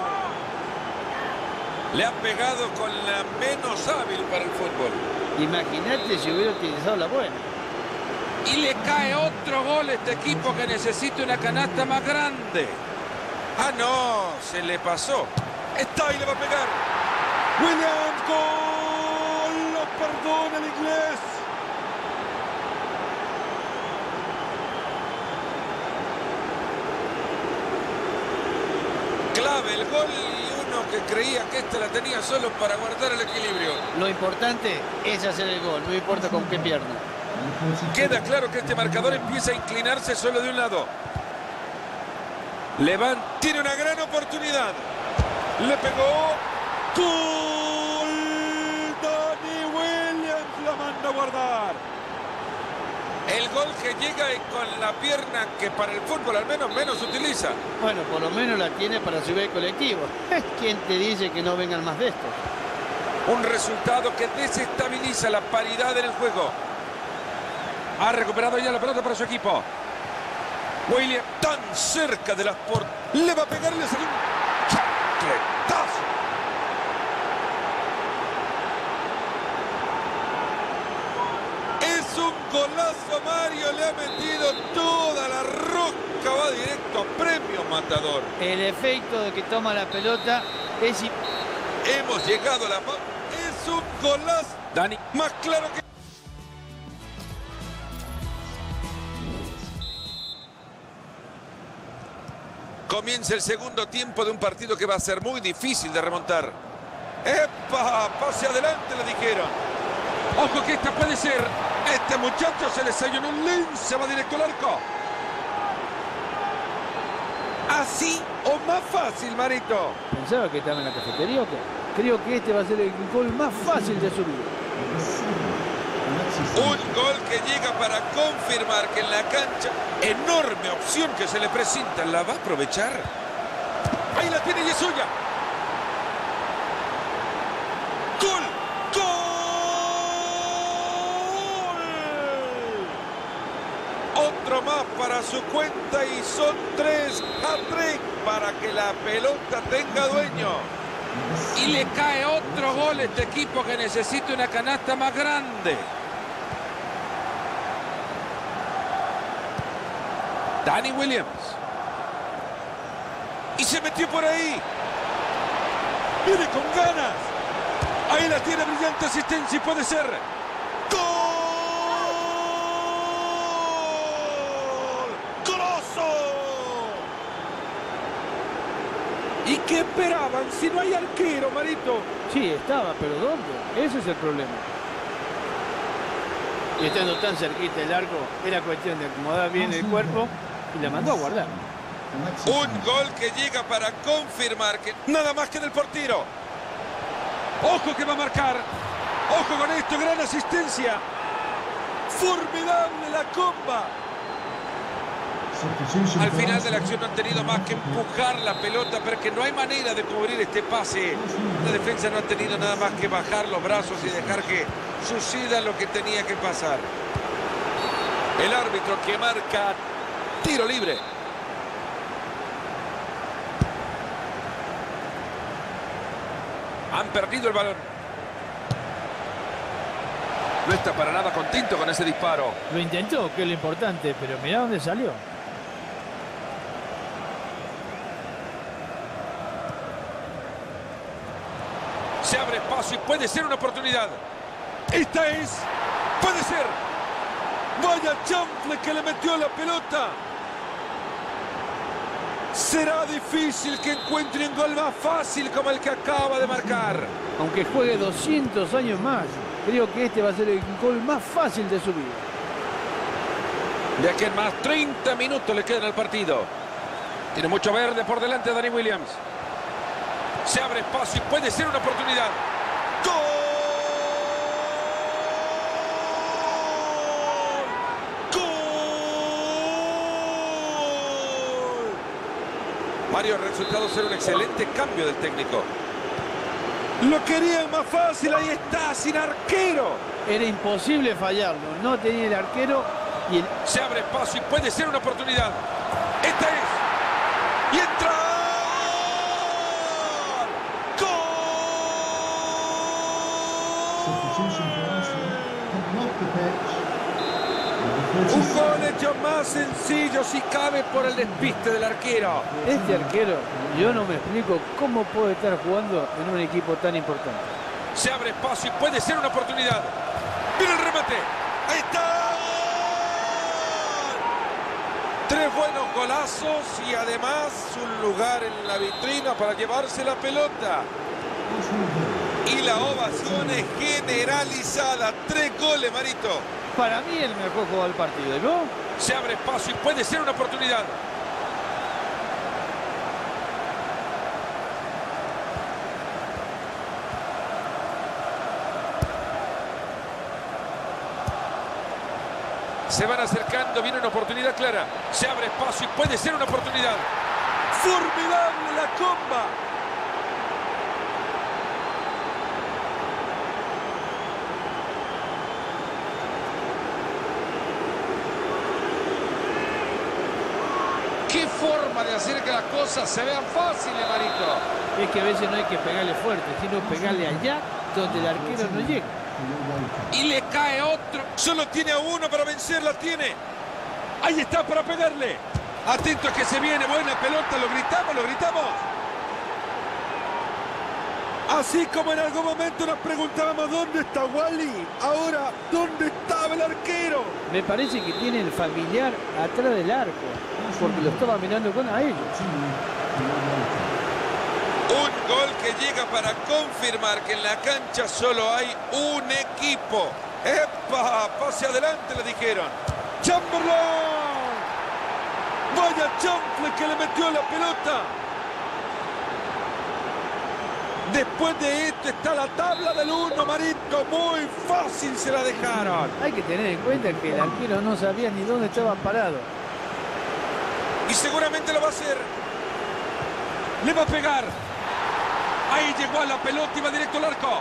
Le ha pegado con la menos hábil para el fútbol. Imagínate si hubiera utilizado la buena. Y le cae otro gol a este equipo que necesita una canasta más grande. Ah, no, se le pasó. Está y le va a pegar. Williams, gol. Lo perdona el inglés. Clave el gol y uno que creía que esta la tenía solo para guardar el equilibrio. Lo importante es hacer el gol, no importa con qué pierna. Queda claro que este marcador empieza a inclinarse solo de un lado. Levant tiene una gran oportunidad. Le pegó. ¡Gol! Danny Williams la manda a guardar. El gol que llega con la pierna que para el fútbol al menos utiliza. Bueno, por lo menos la tiene para subir el colectivo. ¿Quién te dice que no vengan más de estos? Un resultado que desestabiliza la paridad en el juego. Ha recuperado ya la pelota para su equipo. William tan cerca de las puertas. Le va a pegar y le salió un chancletazo. Es un golazo, Mario. Le ha metido toda la rosca. Va directo a premio matador. El efecto de que toma la pelota es... Hemos llegado a la... Es un golazo. Dani, más claro que... Comienza el segundo tiempo de un partido que va a ser muy difícil de remontar. ¡Epa! Pase adelante, le dijeron. Ojo que esta puede ser. Este muchacho se desayunó un lince, va directo al arco. ¿Así o más fácil, Marito? ¿Pensaba que estaba en la cafetería o qué? Creo que este va a ser el gol más fácil de su vida. Un gol que llega para confirmar que en la cancha, enorme opción que se le presenta, ¿la va a aprovechar? Ahí la tiene y es suya. ¡Gol! ¡Gol! Otro más para su cuenta y son 3 hat-trick para que la pelota tenga dueño. Y le cae otro gol a este equipo que necesita una canasta más grande. Danny Williams. Y se metió por ahí. Viene con ganas. Ahí la tiene, brillante asistencia y puede ser. ¡Gol! ¡Grosso! ¿Y qué esperaban si no hay arquero, Marito? Sí, estaba, pero ¿dónde? Ese es el problema. Y estando tan cerquita el arco, era cuestión de acomodar bien el cuerpo y la mandó a guardar. Un gol que llega para confirmar que nada más que del portero. Ojo que va a marcar. Ojo con esto, gran asistencia. Formidable la comba. Al final de la acción no han tenido más que empujar la pelota, pero que no hay manera de cubrir este pase. La defensa no ha tenido nada más que bajar los brazos y dejar que suceda lo que tenía que pasar. El árbitro que marca tiro libre. Han perdido el balón. No está para nada contento con ese disparo. Lo intentó, que es lo importante, pero mirá dónde salió. Se abre espacio y puede ser una oportunidad. Esta es. Puede ser. Vaya chanfle que le metió la pelota. Será difícil que encuentre un gol más fácil como el que acaba de marcar. Aunque juegue 200 años más, creo que este va a ser el gol más fácil de su vida. De aquí en más 30 minutos le quedan al partido. Tiene mucho verde por delante de Danny Williams. Se abre espacio y puede ser una oportunidad. ¡Gol! ¡Gol! Mario, el resultado será un excelente cambio del técnico. Lo querían más fácil, ahí está, sin arquero. Era imposible fallarlo, no tenía el arquero y el... Se abre espacio y puede ser una oportunidad. Esta es. Y entra. Substitution for Arsenal. Coming off the pitch. Un gol hecho más sencillo si cabe por el despiste del arquero. Este arquero, yo no me explico cómo puede estar jugando en un equipo tan importante. Se abre espacio y puede ser una oportunidad. ¡Mira el remate! ¡Ahí está! Tres buenos golazos y además un lugar en la vitrina para llevarse la pelota. Y la ovación es generalizada. 3 goles, Marito. Para mí el mejor jugador del partido, ¿no? Se abre espacio y puede ser una oportunidad. Se van acercando, viene una oportunidad clara. Se abre espacio y puede ser una oportunidad. ¡Formidable la comba! ¡Qué forma de hacer que las cosas se vean fáciles, Marito! Es que a veces no hay que pegarle fuerte, sino pegarle allá donde el arquero no llega. Y le cae otro. Solo tiene a uno para vencer, la tiene. Ahí está para pegarle. Atento a que se viene, buena pelota, lo gritamos, lo gritamos. Así como en algún momento nos preguntábamos dónde está Wally, ahora dónde estaba el arquero. Me parece que tiene el familiar atrás del arco, porque lo estaba mirando con a ellos. Un gol que llega para confirmar que en la cancha solo hay un equipo. ¡Epa! Pase adelante, le dijeron. ¡Chamberlain! ¡Vaya chanfle que le metió la pelota! Después de esto está la tabla del 1, Marito. Muy fácil se la dejaron. Hay que tener en cuenta que el arquero no sabía ni dónde estaba parado. Y seguramente lo va a hacer. Le va a pegar. Ahí llegó a la pelota y va directo al arco.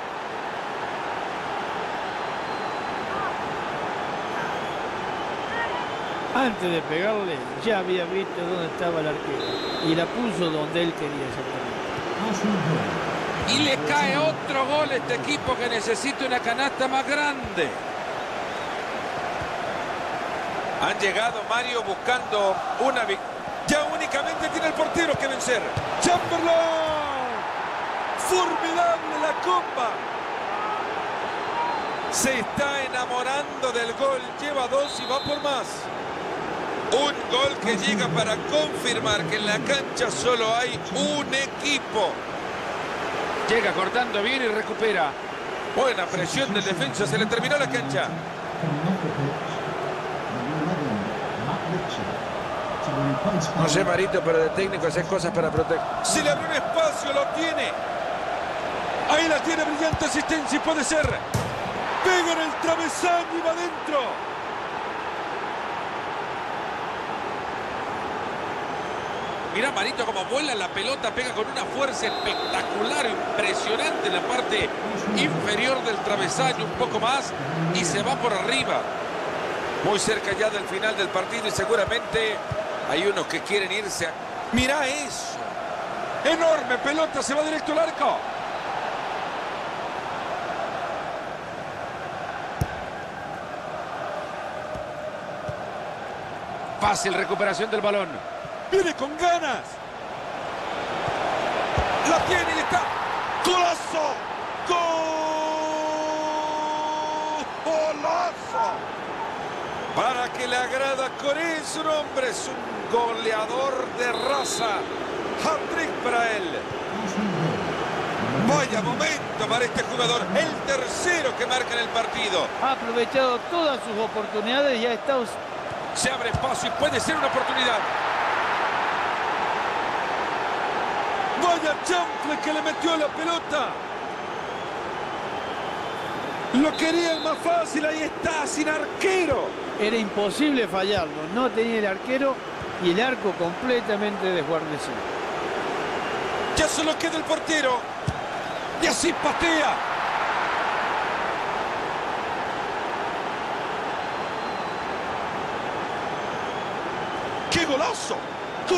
Antes de pegarle, ya había visto dónde estaba el arquero. Y la puso donde él quería exactamente. Y le cae otro gol a este equipo que necesita una canasta más grande. Han llegado, Mario, buscando una victoria. Ya únicamente tiene el portero que vencer. ¡Chamberlain! ¡Formidable la copa! Se está enamorando del gol. Lleva 2 y va por más. Un gol que llega para confirmar que en la cancha solo hay un equipo. Llega cortando bien y recupera. Buena presión del defensa. Se le terminó la cancha. No sé, Marito, pero de técnico hacer cosas para proteger. Se le abrió un espacio, lo tiene. Ahí la tiene, brillante asistencia y puede ser. Pega en el travesaño y va adentro. Mirá, Marito, como vuela la pelota, pega con una fuerza espectacular, impresionante en la parte inferior del travesaño, un poco más, y se va por arriba. Muy cerca ya del final del partido y seguramente hay unos que quieren irse. ¡Mira eso! ¡Enorme pelota! Se va directo al arco. Fácil recuperación del balón. Viene con ganas. La tiene y está. ¡Golazo! ¡Golazo! Para que le agrada con su nombre. Es un goleador de raza. Hat-trick para él. Vaya momento para este jugador. El tercero que marca en el partido. Ha aprovechado todas sus oportunidades y ha estado... Se abre espacio y puede ser una oportunidad. Vaya chanfle que le metió la pelota. Lo querían más fácil. Ahí está, sin arquero. Era imposible fallarlo. No tenía el arquero y el arco completamente desguarnecido. Ya solo queda el portero. Y así patea. ¡Qué golazo! ¡Gol!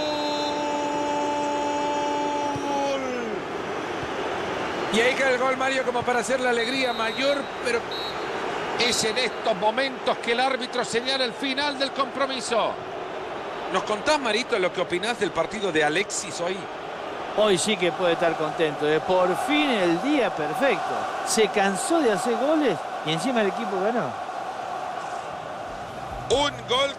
Y ahí cae el gol, Mario, como para hacer la alegría mayor, pero es en estos momentos que el árbitro señala el final del compromiso. ¿Nos contás, Marito, lo que opinás del partido de Alexis hoy? Hoy sí que puede estar contento. Por fin el día perfecto. Se cansó de hacer goles y encima el equipo ganó. Un gol.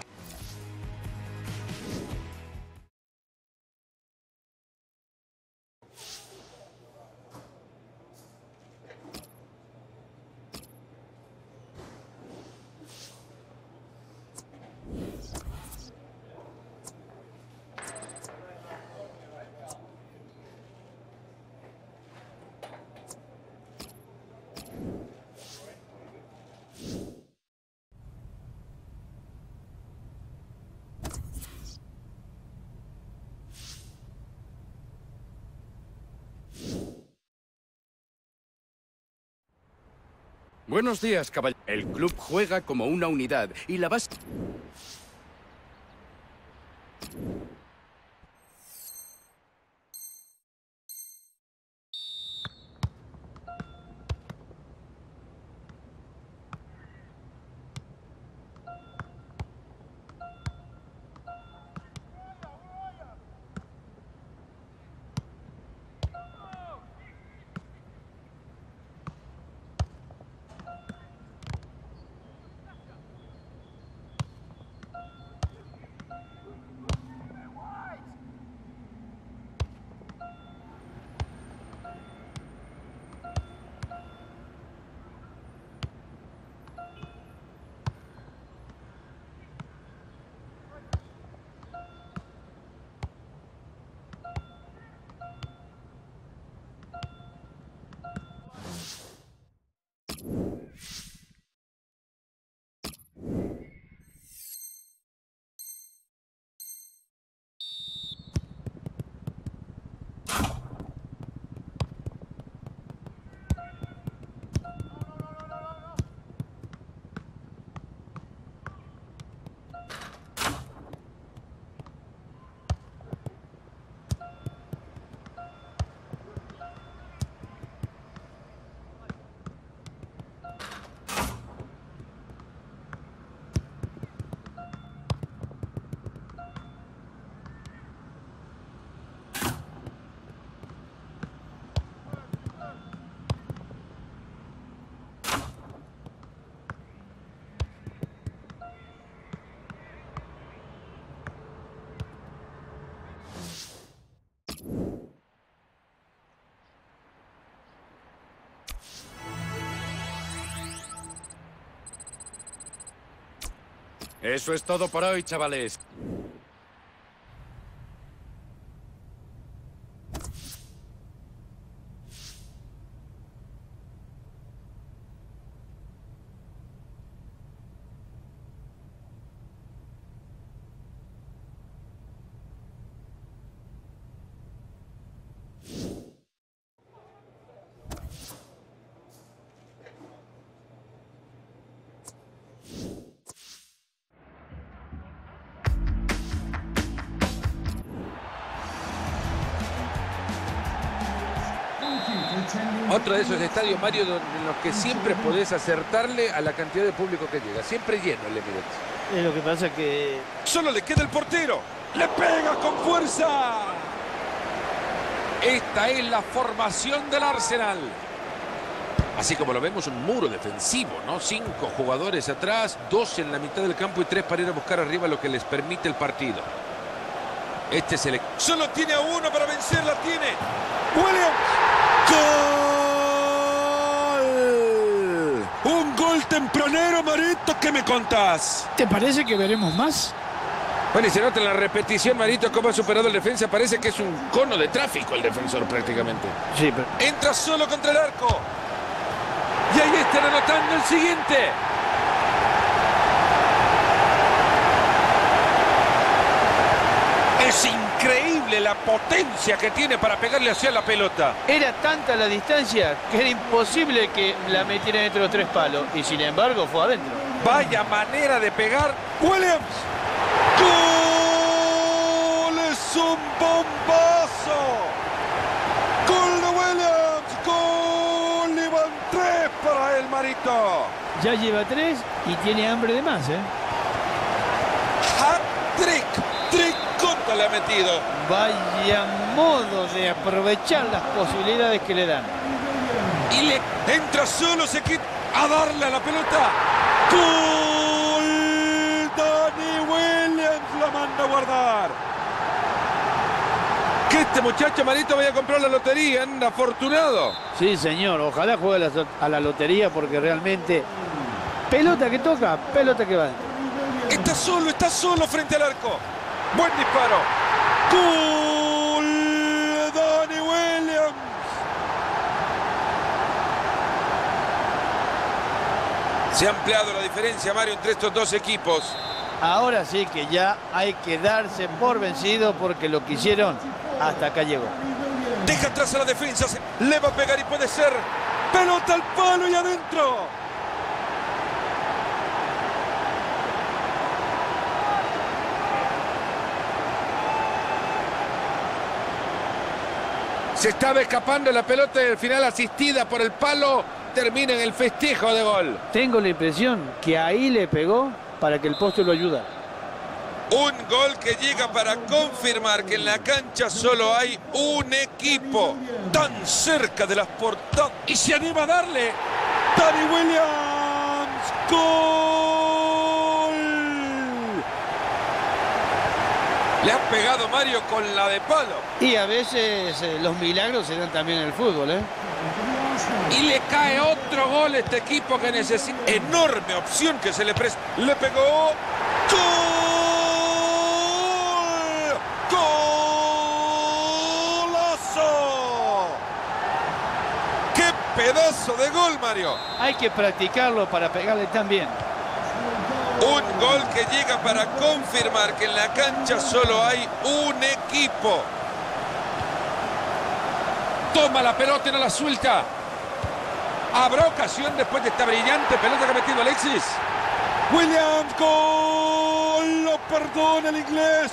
Buenos días, caballero. El club juega como una unidad y la base... Eso es todo por hoy, chavales. Otro de esos estadios, Mario, en los que siempre podés acertarle a la cantidad de público que llega. Siempre lleno el Emirates. Es lo que pasa que... Solo le queda el portero. ¡Le pega con fuerza! Esta es la formación del Arsenal. Así como lo vemos, un muro defensivo, ¿no? 5 jugadores atrás, 2 en la mitad del campo y 3 para ir a buscar arriba, lo que les permite el partido. Este es el... Solo tiene a uno para vencerla. Tiene Williams. ¡Gol! Un gol tempranero, Marito. ¿Qué me contás? ¿Te parece que veremos más? Bueno, y se nota en la repetición, Marito, cómo ha superado el defensa. Parece que es un cono de tráfico el defensor prácticamente. Sí, pero... Entra solo contra el arco. Y ahí están anotando el siguiente. Es increíble la potencia que tiene para pegarle hacia la pelota. Era tanta la distancia que era imposible que la metiera dentro de los 3 palos. Y sin embargo fue adentro. Vaya manera de pegar. Williams. ¡Gol! ¡Es un bombazo! ¡Gol de Williams! ¡Gol! Y van 3 para el Marito. Ya lleva 3 y tiene hambre de más, ¿eh? ¡Hat-trick! ¡Tricota le ha metido! Vaya modo de aprovechar las posibilidades que le dan. Y le entra solo, se quita a darle a la pelota. ¡Gol! Danny Williams la manda a guardar. Que este muchacho, Marito, vaya a comprar la lotería, anda afortunado. Sí, señor. Ojalá juegue a la lotería porque realmente... Pelota que toca, pelota que va. Está solo frente al arco. Buen disparo. ¡Gol! Danny Williams. Se ha ampliado la diferencia, Mario, entre estos dos equipos. Ahora sí que ya hay que darse por vencido porque lo que hicieron hasta acá llegó. Deja atrás a la defensa. Le va a pegar y puede ser. Pelota al palo y adentro. Se estaba escapando la pelota y al final, asistida por el palo, termina en el festejo de gol. Tengo la impresión que ahí le pegó para que el poste lo ayuda. Un gol que llega para confirmar que en la cancha solo hay un equipo. Tan cerca de las portadas. Y se anima a darle. Danny Williams. ¡Gol! Le ha pegado Mario con la de palo. Y a veces los milagros se dan también en el fútbol, ¿eh? Y le cae otro gol a este equipo que necesita. Enorme opción que se le presta. Le pegó. ¡Gol! ¡Golazo! ¡Qué pedazo de gol, Mario! Hay que practicarlo para pegarle tan bien. Un gol que llega para confirmar que en la cancha solo hay un equipo. Toma la pelota y no la suelta. Habrá ocasión después de esta brillante pelota que ha metido Alexis. Williams, gol. Lo perdona el inglés.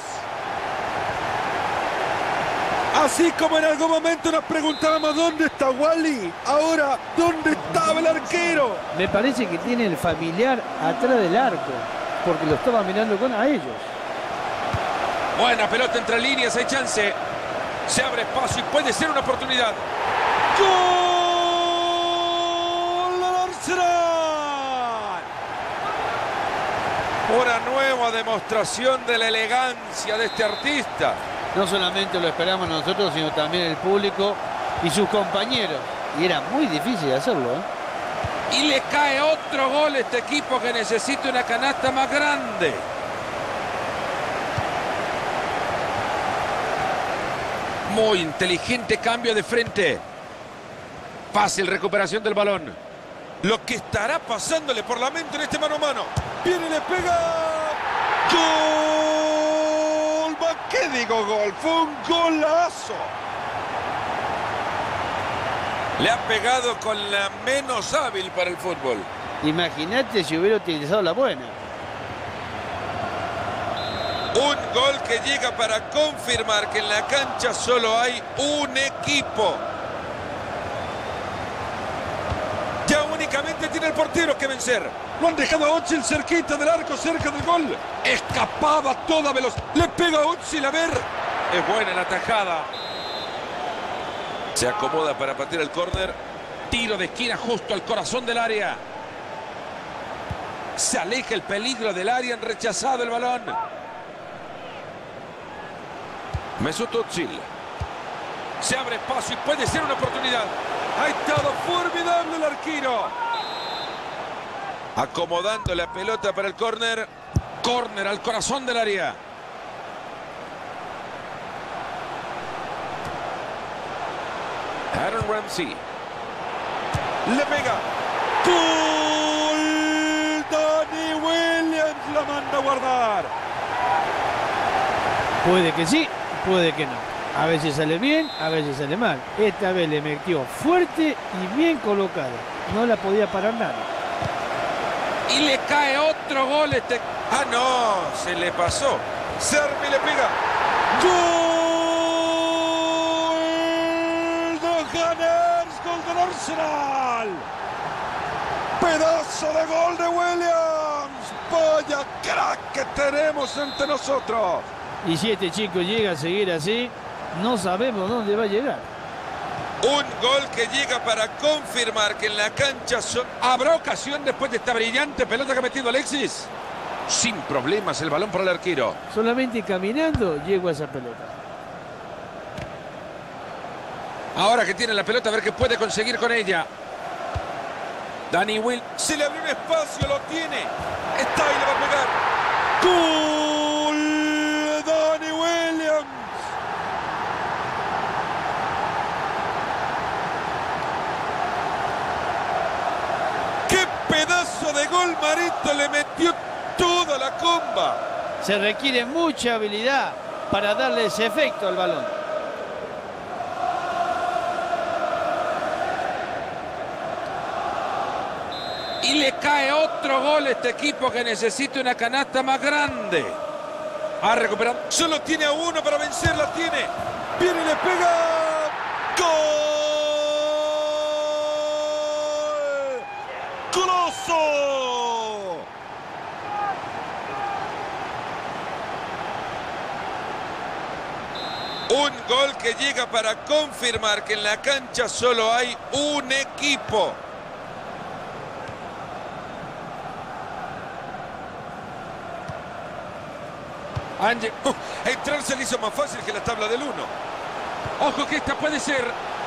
Así como en algún momento nos preguntábamos dónde está Wally, ahora dónde estaba el arquero. Me parece que tiene el familiar atrás del arco, porque lo estaba mirando a ellos. Buena pelota entre líneas, hay chance. Se abre espacio y puede ser una oportunidad. ¡Gol al Arsenal! Una nueva demostración de la elegancia de este artista. No solamente lo esperamos nosotros, sino también el público y sus compañeros. Y era muy difícil hacerlo, ¿eh? Y le cae otro gol a este equipo que necesita una canasta más grande. Muy inteligente cambio de frente. Fácil recuperación del balón. Lo que estará pasándole por la mente en este mano a mano. Viene y le pega. ¡Gol! ¿Qué digo gol? Fue un golazo. Le ha pegado con la menos hábil para el fútbol. Imagínate si hubiera utilizado la buena. Un gol que llega para confirmar que en la cancha solo hay un equipo. Tiene el portero que vencer. Lo han dejado a Özil cerquita del arco, cerca del gol. Escapaba a toda velocidad. Le pega a Özil, a ver. Es buena la tajada. Se acomoda para patear el córner. Tiro de esquina justo al corazón del área. Se aleja el peligro del área, han rechazado el balón. Mesut Özil. Se abre espacio y puede ser una oportunidad. Ha estado formidable el arquero. Acomodando la pelota para el córner. Córner al corazón del área. Aaron Ramsey. Le pega. ¡Gol! Danny Williams la manda a guardar. Puede que sí, puede que no. A veces sale bien, a veces sale mal. Esta vez le metió fuerte y bien colocado. No la podía parar nada. Y le cae otro gol este. Ah, no, se le pasó. Servi le pega. ¡Gol! ¡De Gunners! ¡Gol del Arsenal! ¡Pedazo de gol de Williams! ¡Vaya crack que tenemos ante nosotros! Y si este chico llega a seguir así, no sabemos dónde va a llegar. Un gol que llega para confirmar que en la cancha ¿Habrá ocasión después de esta brillante pelota que ha metido Alexis? Sin problemas el balón para el arquero. Solamente caminando llegó a esa pelota. Ahora que tiene la pelota, a ver qué puede conseguir con ella. Danny Will. Se le abrió un espacio, lo tiene. Está ahí, le va a pegar. ¡Gol! Danny Williams. ¡Qué pedazo de gol, Marito! Le metió toda la comba. Se requiere mucha habilidad para darle ese efecto al balón. Y le cae otro gol a este equipo que necesita una canasta más grande. Ha recuperado. Solo tiene a uno para vencer, la tiene. Viene y le pega. ¡Gol! ¡Goloso! Un gol que llega para confirmar que en la cancha solo hay un equipo. Ángel, entrar se le hizo más fácil que la tabla del 1. Ojo que esta puede ser.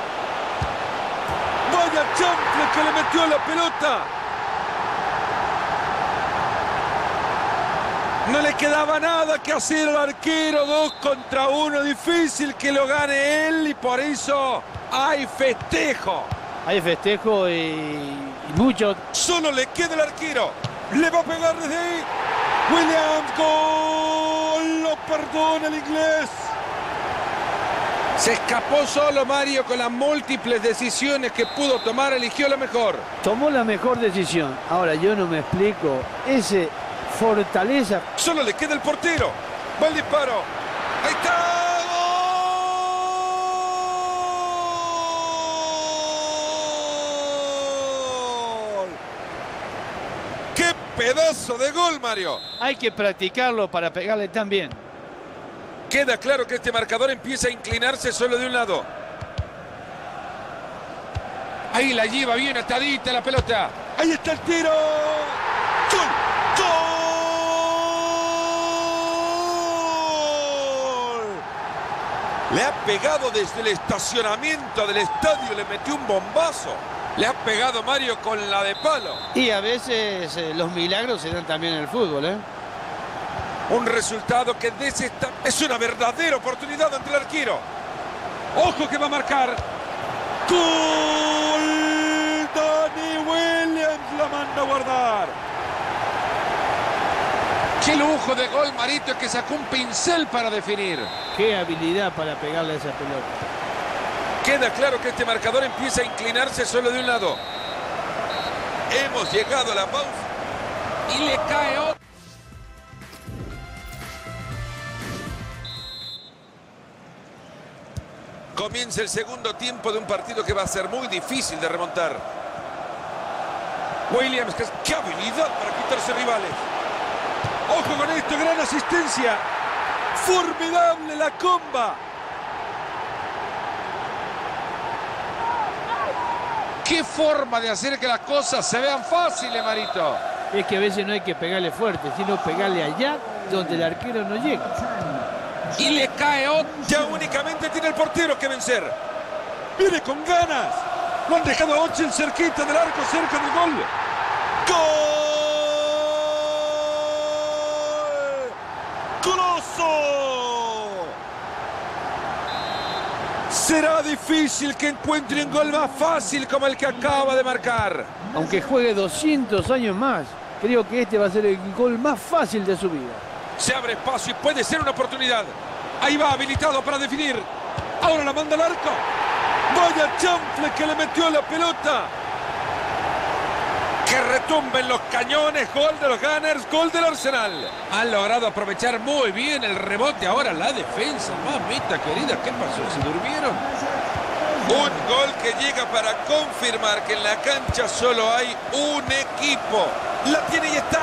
Vaya chanfle que le metió la pelota. No le quedaba nada que hacer al arquero. 2 contra 1. Difícil que lo gane él y por eso hay festejo. Hay festejo y mucho. Solo le queda el arquero. Le va a pegar desde ahí. Williams, gol. Lo perdona el inglés. Se escapó solo Mario con las múltiples decisiones que pudo tomar. Eligió la mejor. Tomó la mejor decisión. Ahora yo no me explico. Ese fortaleza. Solo le queda el portero. Va el disparo. Ahí está. ¡Gol! ¡Qué pedazo de gol, Mario! Hay que practicarlo para pegarle tan bien. Queda claro que este marcador empieza a inclinarse solo de un lado. Ahí la lleva bien atadita la pelota. Ahí está el tiro. ¡Gol! ¡Gol! Le ha pegado desde el estacionamiento del estadio. Le metió un bombazo. Le ha pegado Mario con la de palo. Y a veces los milagros se dan también en el fútbol, ¿eh? Un resultado que es una verdadera oportunidad ante el arquero. Ojo que va a marcar. ¡Gol! Danny Williams la manda a guardar. ¡Qué lujo de gol, Marito, que sacó un pincel para definir! ¡Qué habilidad para pegarle a esa pelota! Queda claro que este marcador empieza a inclinarse solo de un lado. Hemos llegado a la pausa. Y le cae otro. Comienza el segundo tiempo de un partido que va a ser muy difícil de remontar. Williams, qué habilidad para quitarse rivales. Ojo con esto, gran asistencia. Formidable la comba. Qué forma de hacer que las cosas se vean fáciles, Marito. Es que a veces no hay que pegarle fuerte, sino pegarle allá donde el arquero no llega. Y le cae otro. Ya únicamente tiene el portero que vencer. Viene con ganas. Lo han dejado a Ochel cerquita del arco, cerca del gol. ¡Gol! ¡Goloso! Será difícil que encuentre un gol más fácil como el que acaba de marcar. Aunque juegue 200 años más, creo que este va a ser el gol más fácil de su vida. Se abre espacio y puede ser una oportunidad. Ahí va, habilitado para definir. Ahora la manda al arco. Vaya chanfle que le metió la pelota. Que retumben los cañones. Gol de los Gunners, gol del Arsenal. Han logrado aprovechar muy bien el rebote. Ahora la defensa. Mamita querida, ¿qué pasó? ¿Se durmieron? Un gol que llega para confirmar que en la cancha solo hay un equipo. La tiene y está.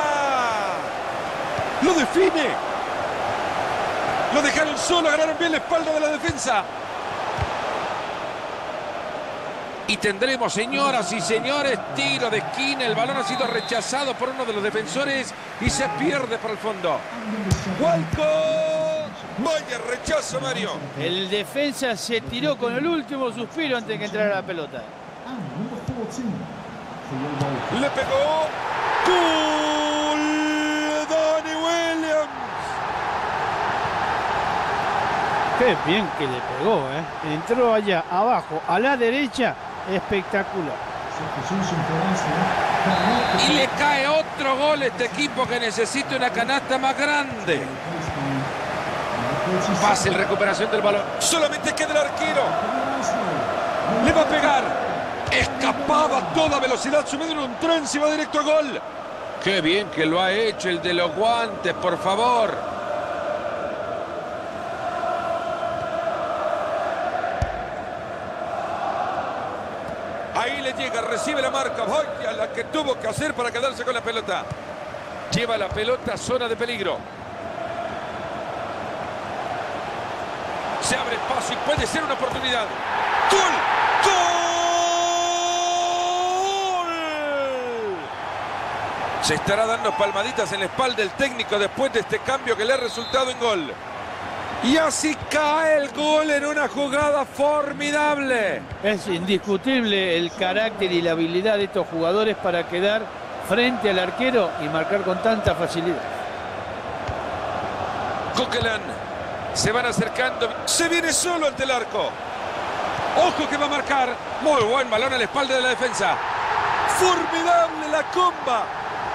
Lo define. Lo dejaron solo, agarraron bien la espalda de la defensa. Y tendremos, señoras y señores, tiro de esquina. El balón ha sido rechazado por uno de los defensores y se pierde por el fondo. Walcott. Vaya rechazo, Mario. El defensa se tiró con el último suspiro antes de que entrara la pelota. Le pegó. ¡Gol! Danny Williams. Qué bien que le pegó, ¿eh? Entró allá abajo, a la derecha, espectacular. Y le cae otro gol a este equipo que necesita una canasta más grande. Fácil recuperación del balón. Solamente queda el arquero. Le va a pegar. Escapaba a toda velocidad, subido en un tren, se va directo a gol. Qué bien que lo ha hecho el de los guantes, por favor. Ahí le llega, recibe la marca. Vaya la que tuvo que hacer para quedarse con la pelota. Lleva la pelota a zona de peligro. Se abre espacio y puede ser una oportunidad. ¡Gol! ¡Gol! Se estará dando palmaditas en la espalda el técnico después de este cambio que le ha resultado en gol. Y así cae el gol en una jugada formidable. Es indiscutible el carácter y la habilidad de estos jugadores para quedar frente al arquero y marcar con tanta facilidad. Coquelin. Se van acercando. Se viene solo ante el arco. Ojo que va a marcar. Muy buen balón a la espalda de la defensa. Formidable la comba.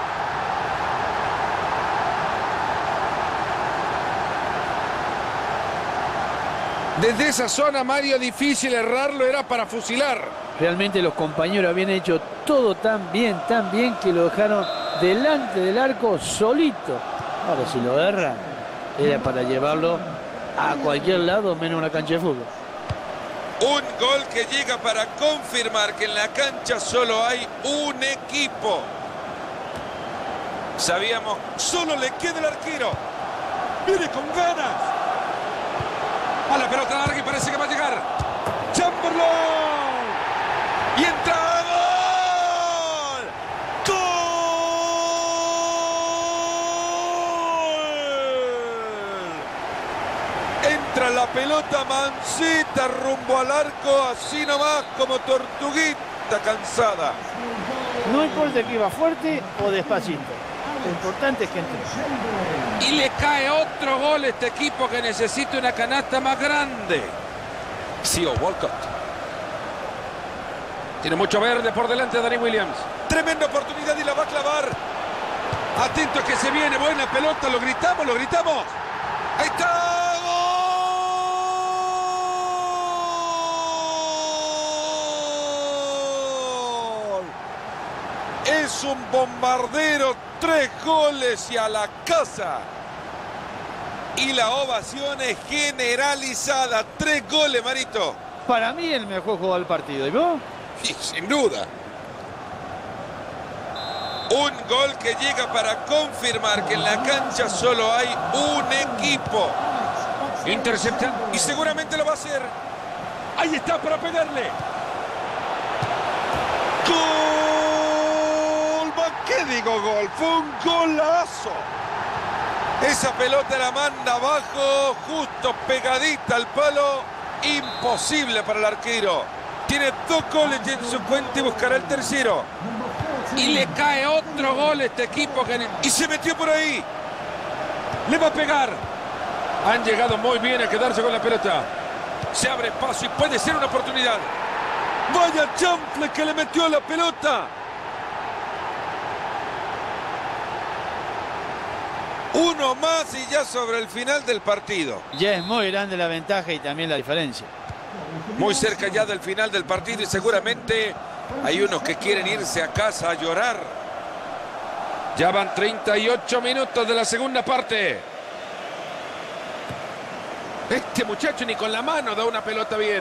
Desde esa zona, Mario, difícil errarlo, era para fusilar. Realmente los compañeros habían hecho todo tan bien que lo dejaron delante del arco solito. Ahora si lo erran, era para llevarlo a cualquier lado menos una cancha de fútbol. Un gol que llega para confirmar que en la cancha solo hay un equipo. Sabíamos, solo le queda el arquero. Viene con ganas. A la pelota larga y parece que va a llegar. Chamberlain. Y entra. ¡Gol! ¡Gol! Entra la pelota mansita rumbo al arco, así nomás como tortuguita cansada. No importa que iba fuerte o despacito. Lo importante es que entró. Y le cae otro gol a este equipo que necesita una canasta más grande. Theo Walcott. Tiene mucho verde por delante de Danny Williams. Tremenda oportunidad y la va a clavar. Atento que se viene, buena pelota. Lo gritamos, lo gritamos. Ahí está. ¡Gol! Es un bombardero. 3 goles y a la casa. Y la ovación es generalizada. 3 goles, Marito. Para mí el mejor jugador del partido. ¿Y vos? Y sin duda. Un gol que llega para confirmar que en la cancha solo hay un equipo. Intercepta y seguramente lo va a hacer. Ahí está para pegarle. ¡Gol! ¿Qué digo gol? Fue un golazo. Esa pelota la manda abajo, justo pegadita al palo. Imposible para el arquero. Tiene 2 goles en su cuenta y buscará el tercero. Y le cae otro gol a este equipo. Y se metió por ahí. Le va a pegar. Han llegado muy bien a quedarse con la pelota. Se abre paso y puede ser una oportunidad. Vaya chanfle que le metió a la pelota. Uno más y ya sobre el final del partido. Ya es muy grande la ventaja y también la diferencia. Muy cerca ya del final del partido y seguramente hay unos que quieren irse a casa a llorar. Ya van 38 minutos de la segunda parte. Este muchacho ni con la mano da una pelota bien.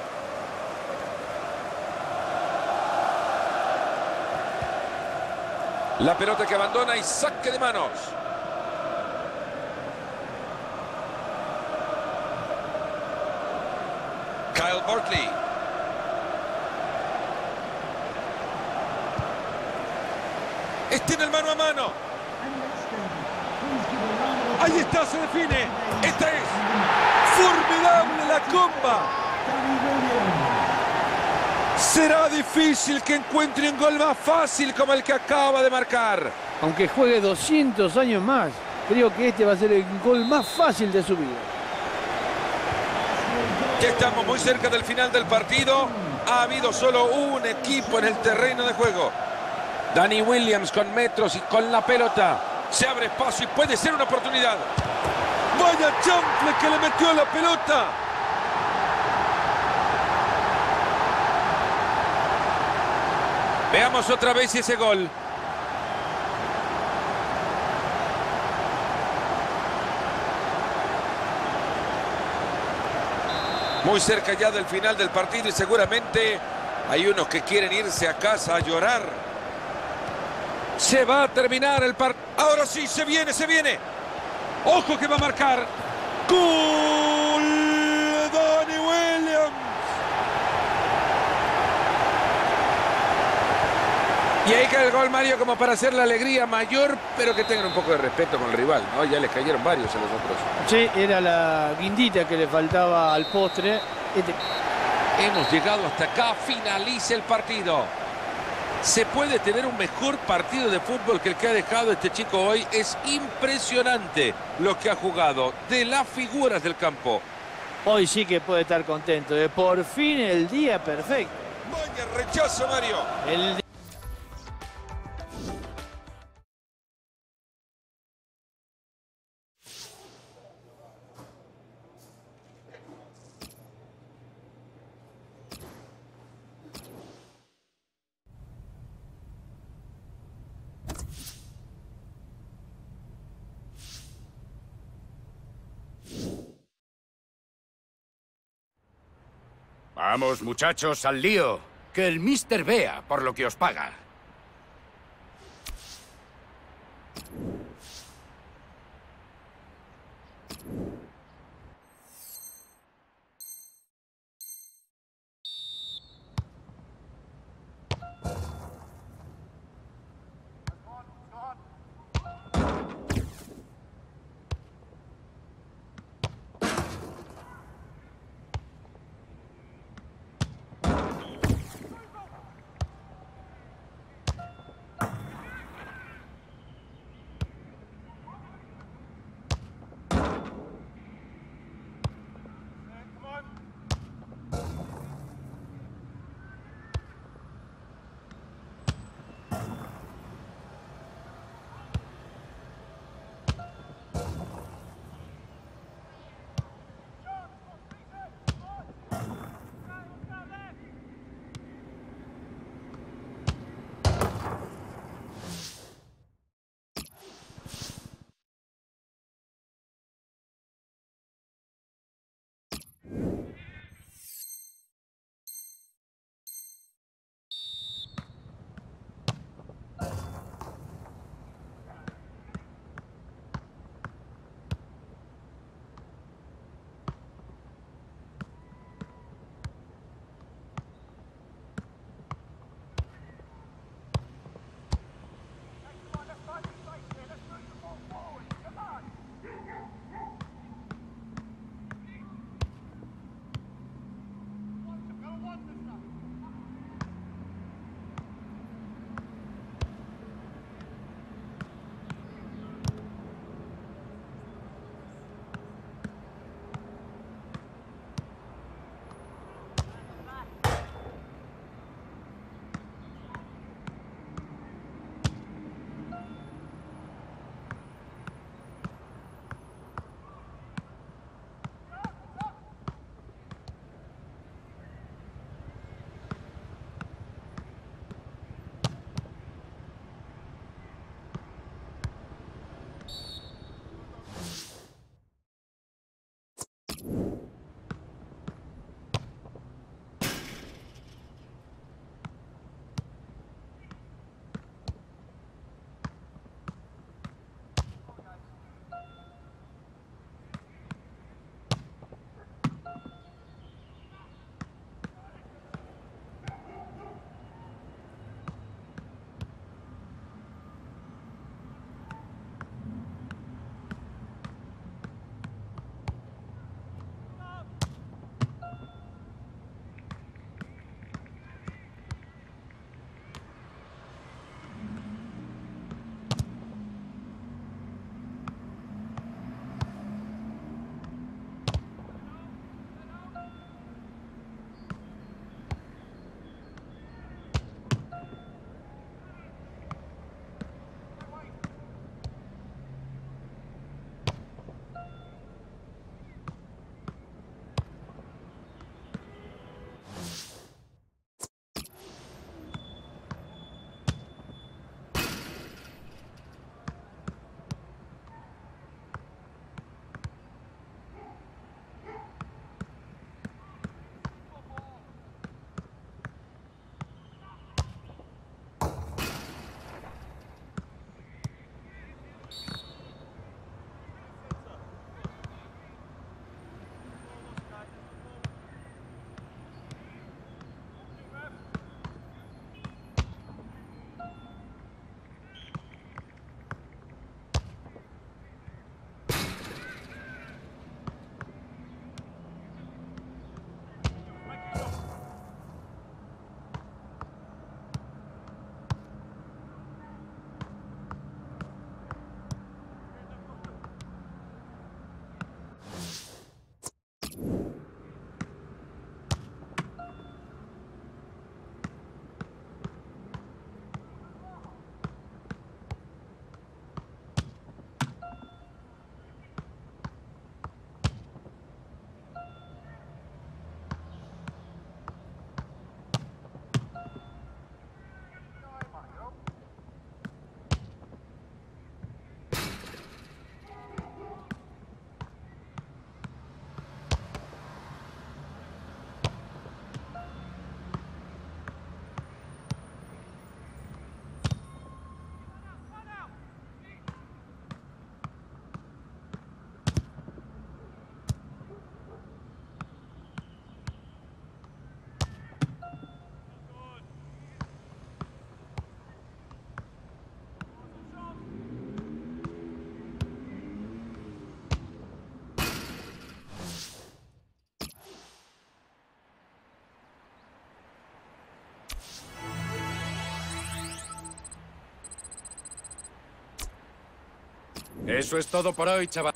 La pelota que abandona y saque de manos. Kyle Bartley. Está en el mano a mano. Ahí está, se define. Esta es formidable la comba. Será difícil que encuentre un gol más fácil como el que acaba de marcar. Aunque juegue 200 años más, creo que este va a ser el gol más fácil de su vida. Ya estamos muy cerca del final del partido. Ha habido solo un equipo en el terreno de juego. Danny Williams con metros y con la pelota. Se abre espacio y puede ser una oportunidad. Vaya chanfle que le metió a la pelota. Veamos otra vez ese gol. Muy cerca ya del final del partido y seguramente hay unos que quieren irse a casa a llorar. Se va a terminar el partido. Ahora sí, se viene, se viene. Ojo que va a marcar. ¡Gol! Danny Williams. Y ahí cae el gol, Mario, como para hacer la alegría mayor, pero que tengan un poco de respeto con el rival, ¿no? Ya les cayeron varios a los otros. Sí, era la guindita que le faltaba al postre. Hemos llegado hasta acá, finaliza el partido. ¿Se puede tener un mejor partido de fútbol que el que ha dejado este chico hoy? Es impresionante lo que ha jugado, de las figuras del campo. Hoy sí que puede estar contento, por fin el día perfecto. Vaya rechazo, Mario. Vamos, muchachos, al lío. Que el mister vea por lo que os paga. Eso es todo por hoy, chaval.